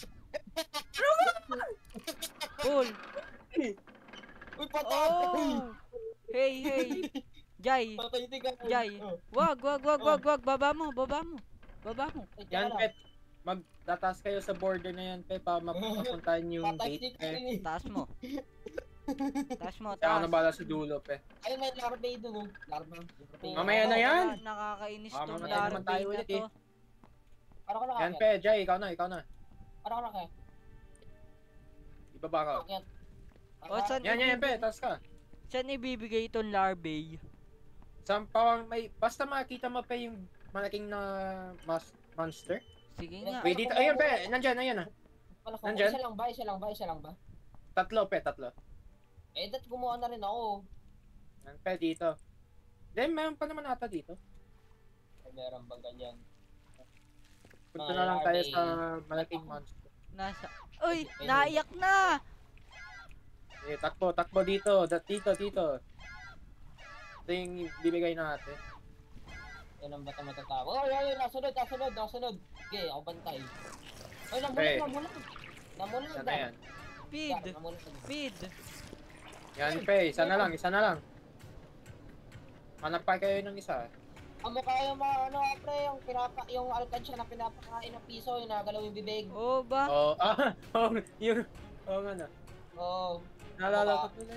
Cool! uy, patay! Oh! Hey, hey! Jai! Patay din ka. Jai! Wag! Baba mo! Baba mo! Yan, pet. Magtataas kayo sa border na yan, pe, para mapuntahan yung Patay gate, din pe. ka. Taas mo! Taas mo, Kaya ako taas! nabala sa dulo, pe. Ay, may larvae doon. Larva. Mamaya na yan. Nakakainis Ah, tong mamaya naman larvae tayo na ulit, to. eh. Ano ka Yan, nakakit? pe. Jay, ikaw na. Ano ka nakakit? Ibaba ka. Nakakit. O, saan Yan, pe. Taas ka. Saan ibibigay itong larvae? Basta makita mo, pe, yung malaking na monster. Sige nga. Wait, dito. Ayan, pe. Nandyan, ayan, ah. Nandyan? Isa lang ba? Tatlo, pe. Tatlo. Eh, dat gumawa na rin ako. Yan, pe, dito. Then, meron pa naman ata dito. Meron ba ganyan? Punta na lang tayo sa malaking monster. Nasa... Uy! Naiyak na! Eh, takbo dito. Dito. Ito yung bibigay natin. Yan ang bata matatawa. Ay, nasunod. Okay, ako bantay. Ay, Pre. namulag. Isa na yan. Speed! Speed! Yan, pe. Isa na lang. Hanap pa kayo ng isa. Ang mukha yung mga pre, yung alkansya na pinapakain ng piso, yung nagalaw yung bibig. Oo ba? Oh, nga na. Oo. Naalala ko tuloy.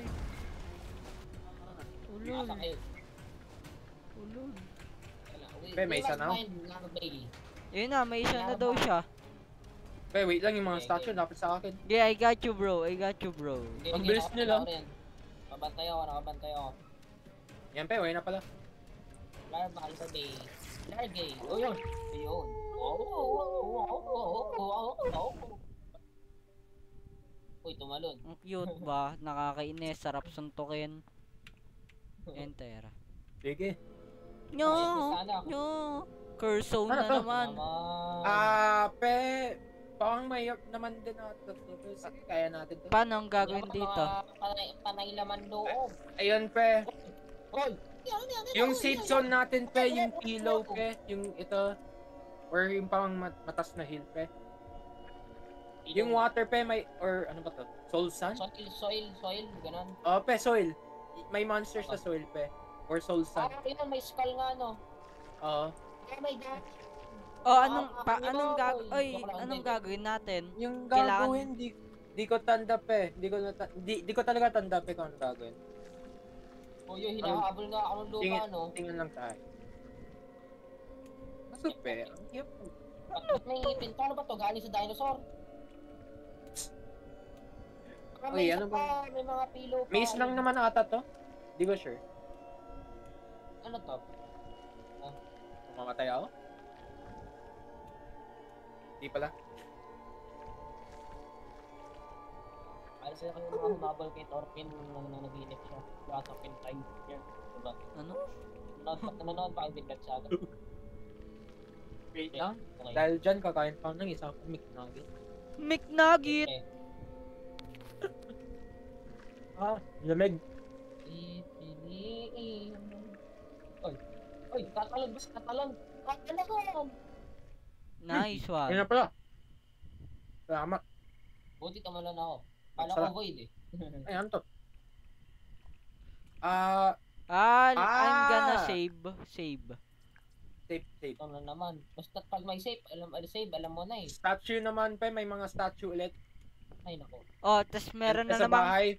Ulol. Nasa kayo. Ulol. Pre, may isa na? Yun na, may isa na daw siya. Pe, wait lang yung mga statue. Dapat sa akin. Yeah, I got you bro. Ang bilis nila. Nakabantay ako. Yan, pe. Wait na pala. Larvae. Oh, yun. Ayun. Uy, tumalon. Ang cute ba? Nakakainis. Sarap suntukin. Enter. Sige. No! Curse zone Ano na to? naman. Pe. Parang mahirap naman din natin. Kaya natin to. Paano ang gagawin dito? Panay laman loob. Ayun, pe. Hoy! Yung safe zone natin, pe. Yung pillow, pe. Yung ito. Or yung parang matas na hill, pe. Yung water, pe. Or ano ba to? Soul Sand? Soil, ganun. Oh, pe. Soil. May monsters sa soil, pe. Or Soul Sand. Yun, may skull nga, no? Oo. Oh my God. Oh, anong gagawin natin? Yung Kailangan- gagawin, di ko tanda, pe. Di ko talaga tanda, pe, kung ano gagawin. Oh, yun, hinahabol nga ako ng lupa, no? Tingnan lang tayo. Kaso, pe, ang hirap. Ba't may ngipin? Paano ba to? Galing sa dinosaur? Uy, ano ba? May mga pillow pa. Maze lang naman ata to. Di ko sure. Ano to? Mamatay ako? Di pala. Alas sila kayo mga humabol kay Thorfinn nung naginip siya. Lahat ng pintay. Yan. Diba? Ano? Nanonood pa ang biglat siya. Wait lang. Okay. Dahil dyan, kakain pa ng isang McNugget. McNugget! Okay. Lamig. Pipiliin. Oy, tatalon ba? Tatalon! Nice one. Yun na pala. Salamat. Buti tumalon ako. Kala ko Sarap. void eh. Ay, ano to? I'm gonna save. Safe. Ito na naman. Basta pag may save, alam mo na eh. Statue naman, pe. May mga statue ulit. Ay nako. Oh, tas meron na sa namang, bahay.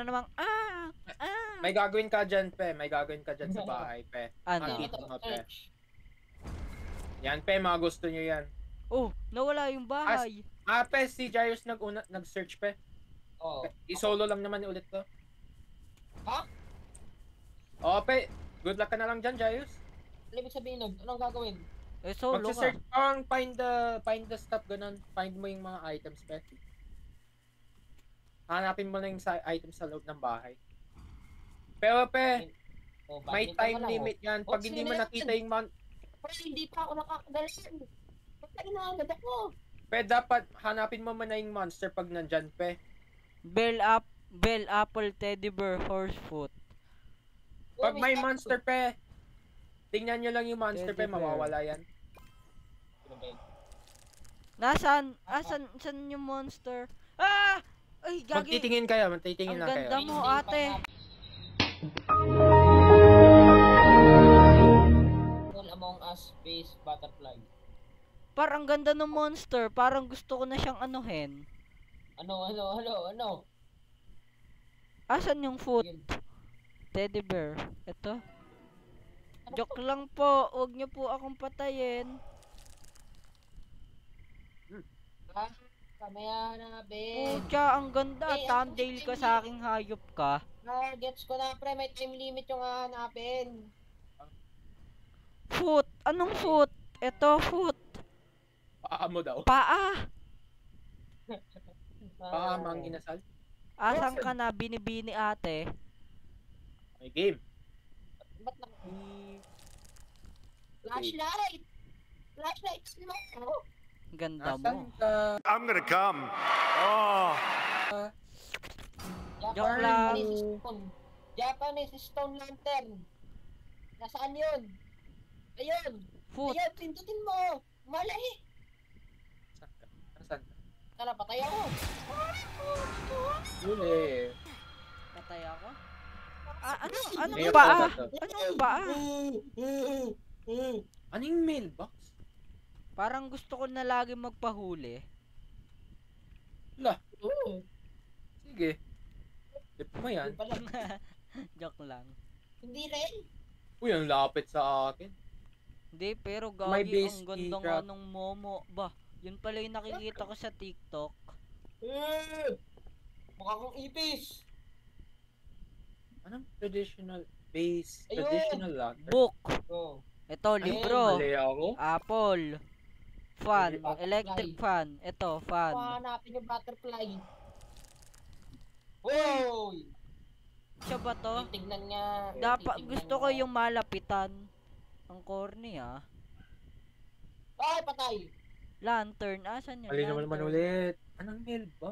May gagawin ka dyan, pe. May gagawin ka dyan sa bahay, pe. Ano? Dito, pe. Search. Yan, pe. Mga gusto nyo yan. Oh, nawala yung bahay. Pe. Si Jairus nag-search, pe. Oh. I-solo lang naman ulit to. Ha? Oo, pe. Good luck ka na lang dyan, Jairus. Ano ibig sabihin nun? Anong gagawin? Eh, solo ka. Magsisearch find the stuff, ganun. Find mo yung mga items, pe. Hanapin mo na yung items sa loob ng bahay. Pero, pe, Oh, may bakit time naman ako? limit yan. Oh, Pag hindi mo sino yan? nakita yung Pero hindi pa ako nakakagalan. Ay na, agad ako. Pe, dapat hanapin mo muna yung monster pag nandyan, pe. Bell apple, teddy bear, horsefoot. Pag may monster, pe, tingnan nyo lang yung monster, pe, Teddy bear. mawawala yan. Nasaan? Saan yung monster? Ah! Ay, gagi. Magtitingin kayo, magtitingin Ang lang kayo. ganda mo, ate. Among Us Space Butterfly. Parang ganda ng monster. Parang gusto ko na siyang anuhin. Ano? Asan yung foot? Yun. Teddy bear. Ito. Joke lang po. Huwag niyo po akong patayin. Ha? Kamaya na, be. Pucha, ang ganda. Eh, Thumbnail ka sa aking hayop ka. Gets ko na, pre. May time limit yung hahanapin. Foot. Anong foot? Ito, foot. Paa mo daw. Paa. Paa mang inasal. Asan ka na? Binibini ate. May game. Ba't na? Flashlight! Flashlight! Sino? Ganda Nasaan mo. ka? I'm gonna come. Oh. Joke lang. Japanese Stone Lantern. Nasaan yun? Ayun! Foot. Ayun, pindutin mo! Mali! Nasaan ka? Nasaan ka? Tara, patay ako! Huli. Patay ako? Anong Ngayon paa? pala to. Anong paa? Ano yung mailbox? Parang gusto ko na lagi magpahuli. Sige. Tip mo yan. Joke lang. Hindi rin! Uy, ang lapit sa akin. Hindi, pero May gagi, base ang ganda key nga trap. nung Momo. Ba, yun pala yung nakikita ko sa TikTok. Mukha kong ipis! Anong traditional base? Ayun! Traditional lantern? Book. Oh. Ito, Ay, libro. mali ako. Apple. Fan. Butterfly. Electric fan. Ito, fan. Hanapin yung butterfly. Wow! Siya ba to? Titignan nga. Dapat, titignan gusto ko nga. yung malapitan. Ang corny ah. Ay, patay! Lantern. Asan yung Mali naman lantern? ulit. Anong mailbox?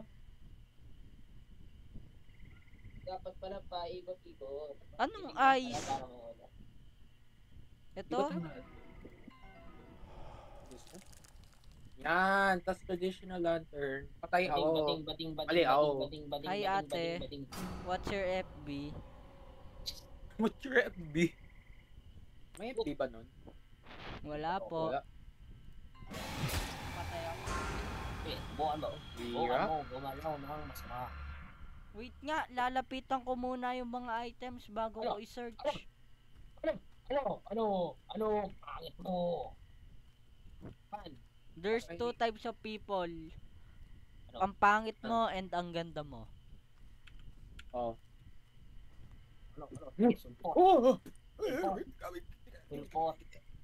Dapat pala paikot-ikot. Anong Titignan pala eyes? para mawala. Ito? Yan, tas traditional lantern. Patay ako. Bating. Mali ako. Hi, ate. What's your FB? What's your FB? May FB ba nun? Wala po. Wala. Patay ako. Bukan mo. Bira? Gumalaw ng masama. Wait nga, lalapitan ko muna yung mga items bago ko Ano? i-search. Ano? Pangit mo. Pan. There's Ay. two types of people. Ano? Ang pangit mo and ang ganda mo. Oh. Ano? Sumpot. Oh! Bulpot.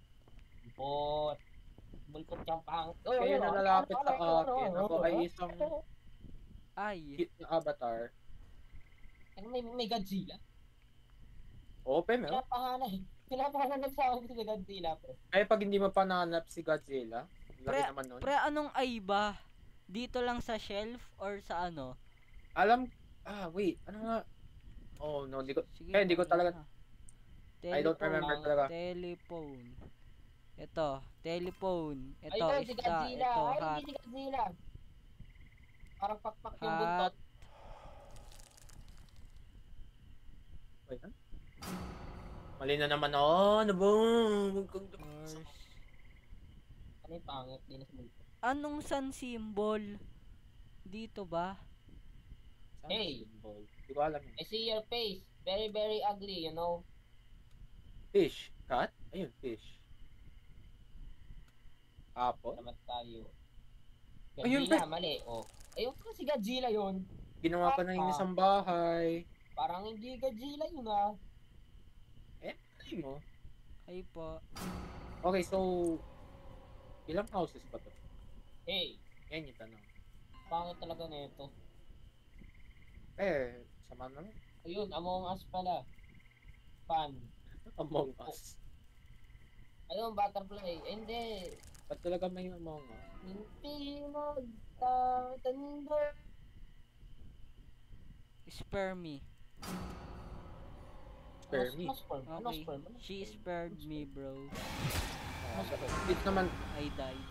Bulpot yung pangit. Kaya nalalapit sa akin. Ako ay isang Ay, cute na avatar. Ano, may Godzilla? Open, meron. Pinapahanap sa akin si Godzilla, pre. Kaya pag hindi mo pa nahanap si Godzilla, laki Pre- naman nun. pre anong ay ba? Dito lang sa shelf or sa ano? Wait, ano nga? Oh, no, hindi ko, Sige, hindi ko wala talaga, na. I don't remember talaga. Telephone. Ito, telephone. Ito, Ayun, si isda. Godzilla. Ito, Ay, hat. hindi si Godzilla. Parang pakpak yung Hat. buntot. Wait, ha? Mali na naman ako. Ano ba? Huwag kang Horse. Ano yung pangit? Di na sa bulpot. Anong sun symbol? Dito ba? Hey. symbol? Hindi ko alam yun. I see your face. Very, very ugly, you know? Fish. Cat? Ayun, fish. Apple? Naman tayo. Ayun, Godzilla, mali. Oh. Ayun pa si Godzilla yun. Ginawa ko na yung isang bahay. Parang hindi Godzilla yun ah. Ay mo. Ay po. Okay, so, ilang houses ba to? Hey, Yan yung tanong. pangit talaga nito. Sama naman. Ayun, Among Us pala. Fan. Among Us. Ayun, butterfly. Eh, hindi. Ba't talaga may Among Us? Hindi magtatanda. Spare me. Spare me. Ano sperm? Ano Okay. sperm? She spared me, bro. Cute naman. I died.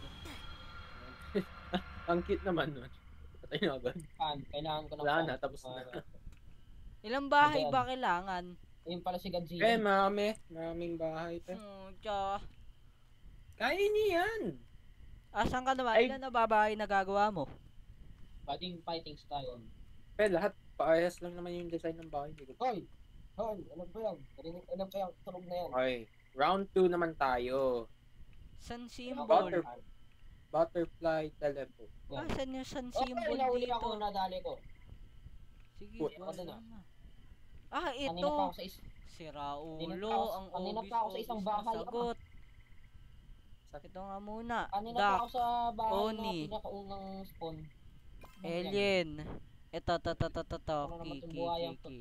Ang cute naman nun. Patay na agad. Kailangan ko ng Wala fan. na, tapos na. Ilang bahay Ayan. ba kailangan? Ayun pala si Godzilla. Maraming bahay. Tsa. Kaya niya yan. Asan ka naman? Ay. Ilan na babae na gagawa mo? Fighting style. Lahat paayos lang naman yung design ng bahay. Hindi ko- Hoy! Hoy! Ano ba yan? Ano ba yung tunog na yan? Okay. Round 2 naman tayo. Sun Ano symbol. ba Butter- yan? Butterfly telephone. Asan yung sun Okay, symbol nahuli dito? ako, nadali ko. Sige, Put. wala Ako din, na. Ah, Kanina ito. pa ako sa Sira Kanina ulo. pa ako- Ang kanina obvious pa ako sa isang bahay, na sagot. Ito nga muna. Kanina pa Duck. ako sa bahay Oni. na pinakaunang spawn. Alien. Ito. Ano naman Key. itong buhayang to?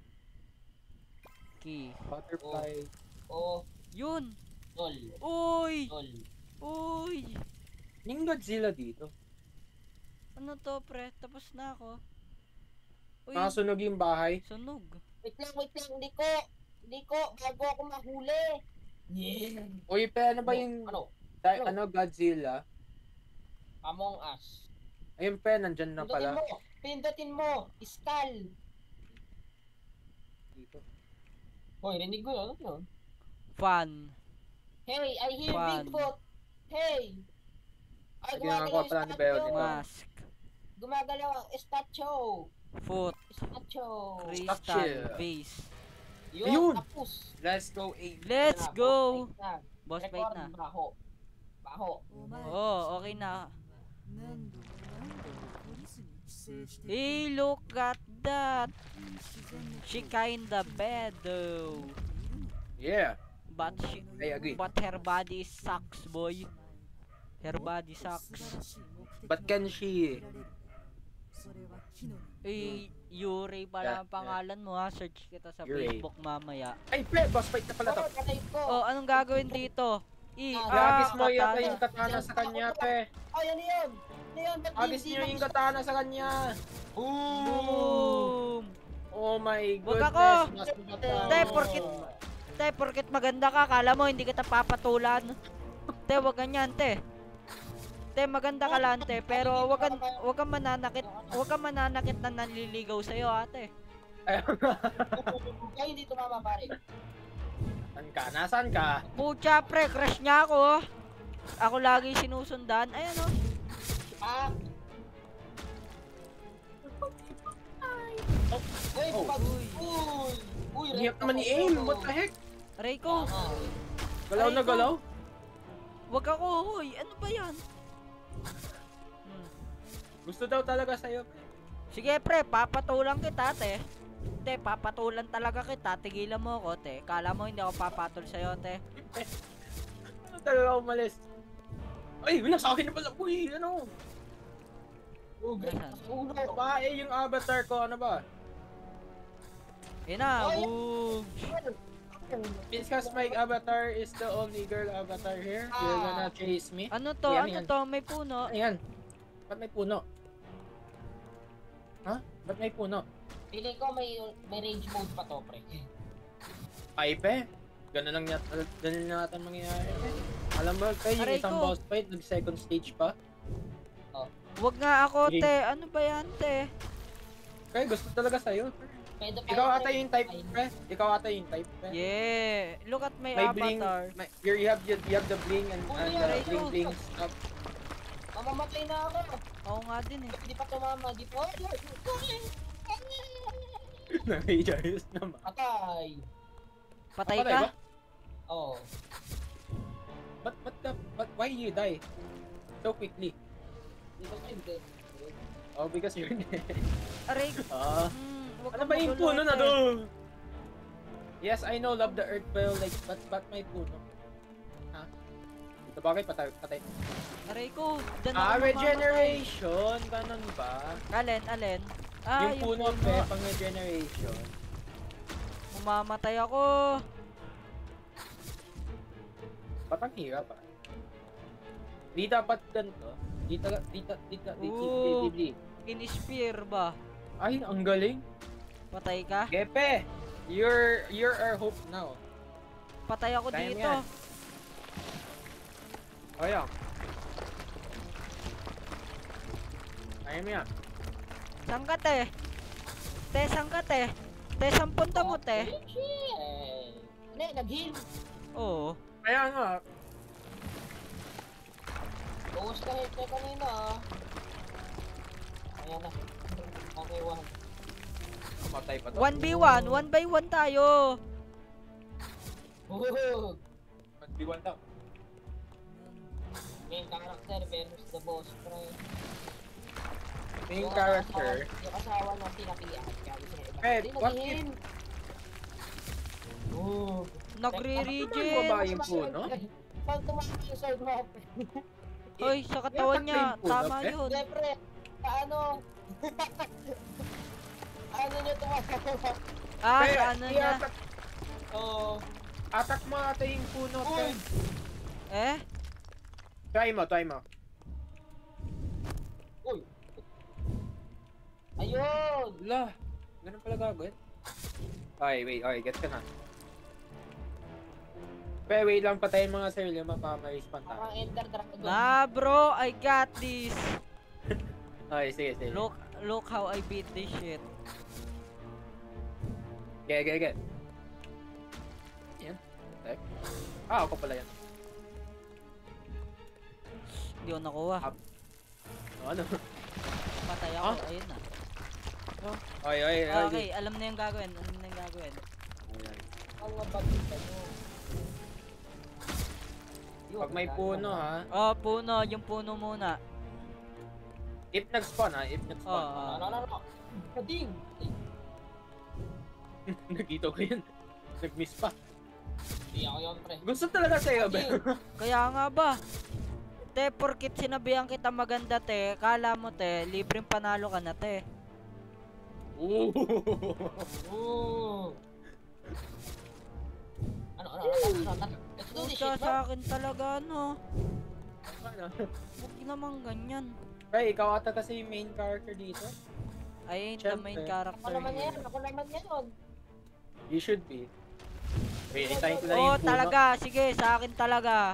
Key. Butterfly. Oo. Yun. Tol. Uy. Tol. Uy. Yung Godzilla dito. Ano to, pre? Tapos na ako. Uy. Nakasunog yung bahay. Sunog. Wait lang. Hindi ko. Bago ako mahuli. Yeah. Uy, ano ba yung Ano? Godzilla? Among Us. Ayun nandyan na pala. Pindutin mo. Skull. Dito. Hoy, rinig ko yun. Ano yun? Fun. Hey, I hear Fun. Bigfoot. Hey. Ay, Ay, ginagawa pala ni Beo dito. Mask. Gumagalaw ang statue. Foot. Statue. Crystal. Statue. Base. Ayun. Yun. Tapos. Let's go 8. Let's Yan na, go. boss Boss fight fight na. na. Baho. Oh, okay na. Hey, look at that. She kinda bad though. Yeah. But I agree. her body sucks, boy. Her body sucks. But can she? Eh, Yuri pala Yeah, ang pangalan mo ha. Search kita sa Yuri. Facebook mamaya. Ay, pre, boss fight na pala to. Patay ko. Oh, anong gagawin dito? Agis mo yata katana. yung katana sa kanya, pre. Ay, ano yun? Ano yun? Ba't Agis hindi niyo yung mag- katana sa kanya. Boom! Oh my Wag goodness. ako. Mas matao. Te, porkit maganda ka, kala mo hindi kita papatulan. Te, wag ganyan, te. Te, maganda ka lang, te, pero wag kang mananakit na nanliligaw sa'yo, ate. Ay, hindi tumama, pare. Saan ka? Nasaan ka? Pucha, pre, crush niya ako, oh. Ako lagi sinusundan. Ayan, oh. Ah! Uy, Oh. Uy, Hiyap naman ni aim. What the heck? Aray ko, Galaw na Aray ko. galaw? wag ako, hoy. Ano ba yan? Gusto daw talaga sa'yo. Sige, pre, papatulan kita, te. Te, papatulan talaga kita. Tigilan mo ako, te. Kala mo hindi ako papatol sa'yo, te. Ano talaga umalis? Ay, nasa akin na pala. Uy, ano? Nasaan? Ulo. Babae yung avatar ko. Ano ba? Yun na, Ay! boom. Because my avatar is the only girl avatar here, you're gonna chase me. Ano to? Yan, Ano yan. to? May puno. Ayan. Ba't may puno? Ha? Ba't may puno? Feeling ko may range mode pa to, pre. Ay, pe. Ganun lang yata mangyayari. Alam mo, kayo yung Aray isang ko. boss fight, nag-second stage pa. Wag nga ako, Sige. te. Ano ba yan, te? Kaya gusto talaga sa'yo. Pwede pa Ikaw yun, ata pre. yung type, Ay, pre. Ikaw ata yung type, pre. Yeah. Look at my May bling, avatar. you have the bling and aray ko. bling stuff. Mamamatay na ako. Oo nga din eh. Di pa tumama, di pa. Nag-rejoice naman. Patay. Patay Patay ka? ba? Oo. But why you die so quickly? Di ba hindi? Oh, because you're dead. Aray. Ah. Wag Ano kang ba yung magulo, puno na te. doon? Yes, I know, love the earth, but like, but may puno. Ha? Ito bakit patay? Aray ko. Diyan Ah, ako regeneration! Ganun ba? mamamatay. Alin? Ah, yung puno, pe, pang regeneration. Mamamatay ako. Ba't ang hirap ah? Di dapat ganito. Dito. Oo. Di. In-spear ba? Ay, ang galing. Patay ka? Gepe, you're our hope now. Patay ako Kaya mo dito. yan. O yan. Kaya mo yan. Saan ka, te? Te, saan ka, te? Te, saan punta mo, te? Shit. Hindi, nag-heal. Oo. Kaya nga. Bukas ka hit na kanina ah. Ayan na. Okay, one. Matay pa to. 1v1, 1x1 tayo. Woohoo! 1v1 daw. Main character versus the boss, pre. Main Yung character. Yung asawa ng tinapian. Kaya gusto niya iba. Eh, Hindi, what nag-heal. Oh. Nagre-regen. Ano ba yung puno? Saan tumakas yung sword mo? Hoy, sa katawan niya. Yung puno, Tama pre? yun. Hindi, pre. Paano? Ano niya tumakas? Ah, Pre, sa ano niya? i-attack- Oo. Attack mo ata yung puno. Pre. Uy! Eh? Try mo. Uy! Ayun! Wala. Ganun pala gagawin. Okay, get ka na. Pero wait lang, patayin mga sarili mo para ma-respawn tayo. Parang enter dragon. Nah, bro, I got this. Okay, sige. Look how I beat this shit. Get. Yan. Okay. Ah, ako pala yan. Hindi ko nakuha. Ano? Patay ako. Ayun na. Okay. Okay, alam na yung gagawin. Ayan. Ang mabagita mo. Pag may puno ha. Oh, puno. Yung puno muna. If nag-spawn ha. Oo. Ano. Kading! Nakita ko yun. Nag-miss pa. Hindi ako yun, pre. Gusto talaga sa'yo, ba? Kaya nga ba? Te, porkit sinabihan kita maganda, te. Kala mo, te. Libreng panalo ka na, te. Ooh. Ooh! Ano? Let's do this Puta shit, sa bro. akin talaga, no? Ano? Huwag naman ganyan. Pre, ikaw ata kasi yung main character dito. I ain't the main Siyempre. character Ako naman yan. here. Ako naman yan. You should be. Wait, hintayin ko lang Oo, yung puno. talaga. Sige, sa akin talaga.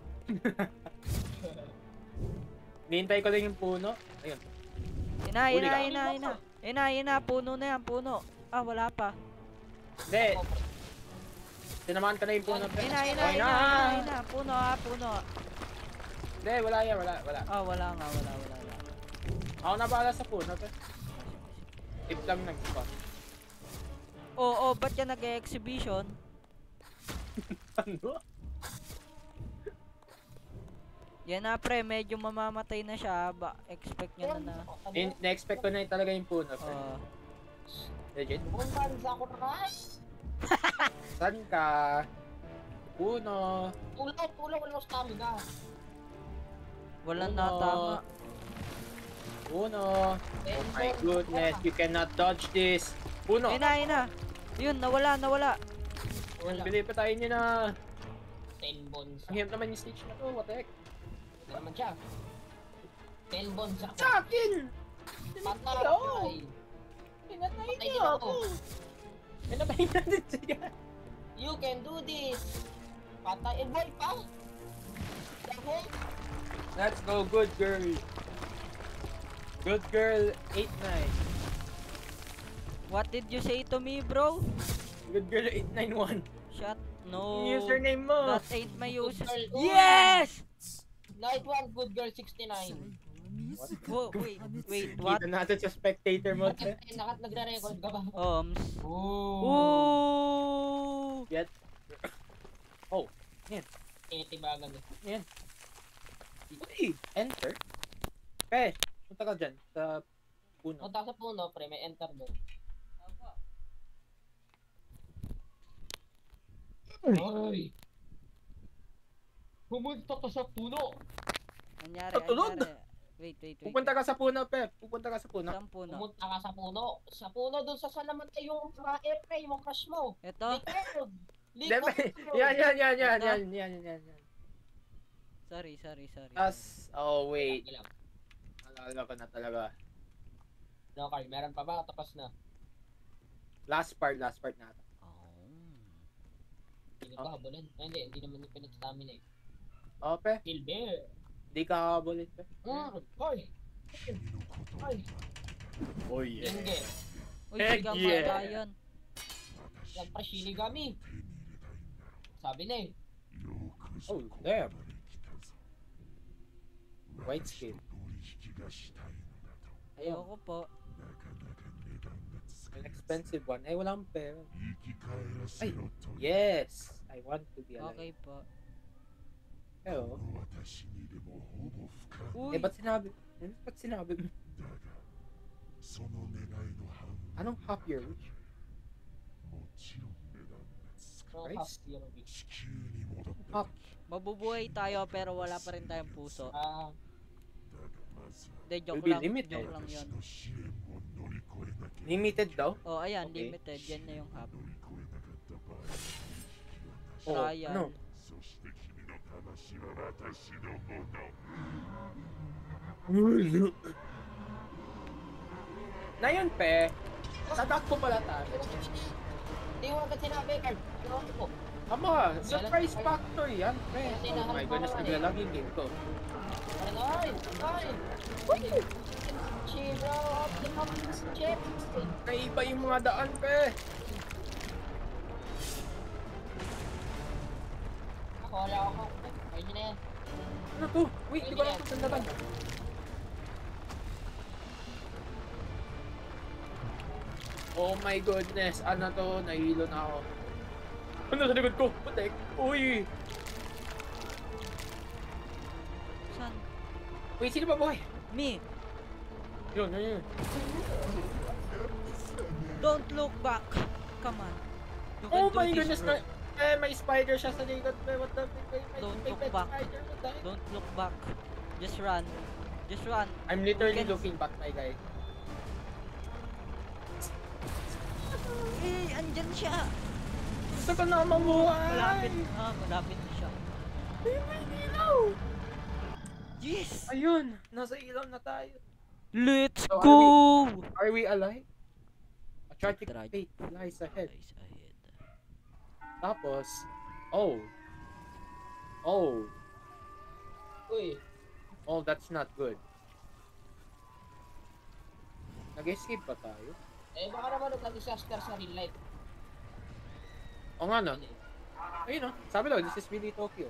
Hinihintay ko lang yung puno. Ayun. Huli ka. Ina. Puno na yan, puno. Ah, wala pa. Hindi. Tinamaan ka na yung puno. pre. Ina. Puno. Hindi, wala yan. Wala. Ah, wala nga. Ako na bahala sa puno. Pre. If lang nag-spawn. Oo, ba't yan nag-exhibition? Ano? Yan na, pre. Medyo mamamatay na siya. Expect nyo na. Na-expect ko na talaga yung puno. Pre. Oo. Legit. Kung bansa ko na ka. Saan ka? Puno. Tulang wala ko stamina. Walang Puno. natama. Puno. Oh my goodness, you cannot dodge this. Puno. Ina. Yun, nawala. Wala. Bili pa tayo niya na. 10 bones. Ang hirap naman yung stage na to. What the heck? Ito naman siya. 10 bones ako. Sa akin! Patay. Pinatay Patay din niyo ako. ako. Pinatay natin siya. You can do this. Patay. Boy pa. Dahil. Let's go, good girl. Good girl, 8-9. What did you say to me, bro? Good girl, 891. Shut. No. Yung username mo. That ain't my Good user. girl. Yes! Night 1, good girl 69. Wait, what? Kita natin sa spectator mode. Nagre-record ka ba? Oh. Ooh. Get. Oh. Tinitibagan eh. Uy, enter. Okay, punta ka dyan sa puno. Punta sa puno, pre, may enter doon. Ay! Pumunta ka sa puno! Anyari. Tutulog. Wait. Pupunta ka sa puno, Pep. Pupunta ka sa puno. Saan puno? Pumunta ka sa puno. Sa puno doon sa namatay yung mga pre, yung crush mo. Ito? Likod! Yan. Saan? Sorry. Oh wait. Ilang. Naalala ko na talaga. No, Carl, meron pa ba? Tapos na. Last part na ata. Oh. Hindi ko habulin. Ay, hindi naman yung pinag-stamina eh. Ope, Kill bear. di ka kabulit pe. Hoy! Hoy! Oh Tingge. Uy, Heck sigang yeah. bata yan. Yan pa Shinigami. Sabi na eh. Oh damn. White skin. Ayoko po. An expensive one. Ay, wala akong pera. Ay, yes! I want to be alive. Okay po. Pero, Uy, ba't sinabi mo? Anong half your wish? No, Christ. half zero bitch. Half. mabubuhay tayo pero wala pa rin tayong puso. Hindi, joke Will be lang. limited. Joke lang yun. Limited daw? Oh, ayan, Okay. limited. Yan na yung hub. Oo, Trial. ano? Na yun, pe. Tatakbo pala tayo. Hindi mo agad sinabi, Carl. Ano ko? Ama, surprise factor yan, pe. Oh my goodness, naglalag yung game ko. Ay! Chiro of the Commons Chip! Naiba yung mga daan, pe. Ako, wala ako. Ayun na yan. Ano to? Wait, di ko lang ito sandatan. Oh my goodness, ano to? Nahilo na ako. Ano sa likod ko? Putek. Uy! Saan? Wait, sino ba boy? Me! Yun. Don't look back! Come on. You can Oh do my this, goodness, bro. may spider siya sa likod. What the fuck? Don't May look pet back. spider. What the heck? Don't look back. Just run. Just run. I'm literally You can- looking back, my guy. Eh, andyan siya! Gusto ko na mamuhay! Malapit na siya. Ay, may ilaw! Yes! Ayun, nasa ilaw na tayo. Let's So, go! Are we alive? A tragic Tragic. fate lies ahead. Guys, ahead. Tapos, oh, Uy, that's not good. Nag-escape ba tayo? baka naman nag-disaster sa real life. O nga no, ayun no, sabi daw, this is really Tokyo.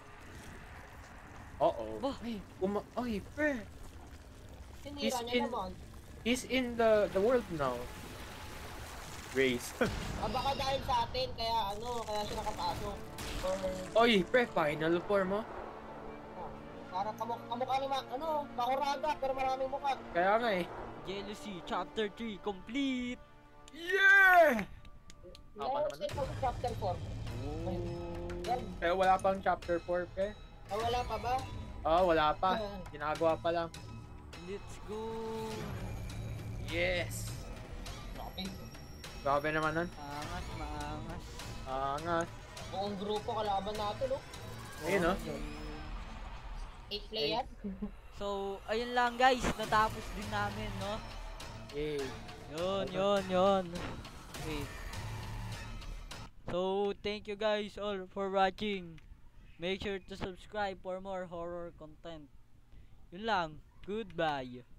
Bah. Ay, pre, Tinira niya in- naman. he's in the world now. Race. Baka dahil sa atin, kaya siya nakapasok. Or, Oy, pre, final form mo? parang kamukha ni Makuraga, pero maraming mukha. Kaya nga eh. Jealousy, chapter 3, complete! Yeah! Ako Meron naman. siya sa chapter 4. Yan. Pero wala pang chapter 4, pre. Wala pa ba? Wala pa. Ginagawa pa lang. Let's go! Yes! Okay. Grabe naman nun. Maangas. Angas. Buong grupo kalaban natin, no? Ayun no. 8 player. So, ayun lang guys, natapos din namin, no? Yay. Yun. Wait. So, thank you guys all for watching. Make sure to subscribe for more horror content. Yun lang. Goodbye.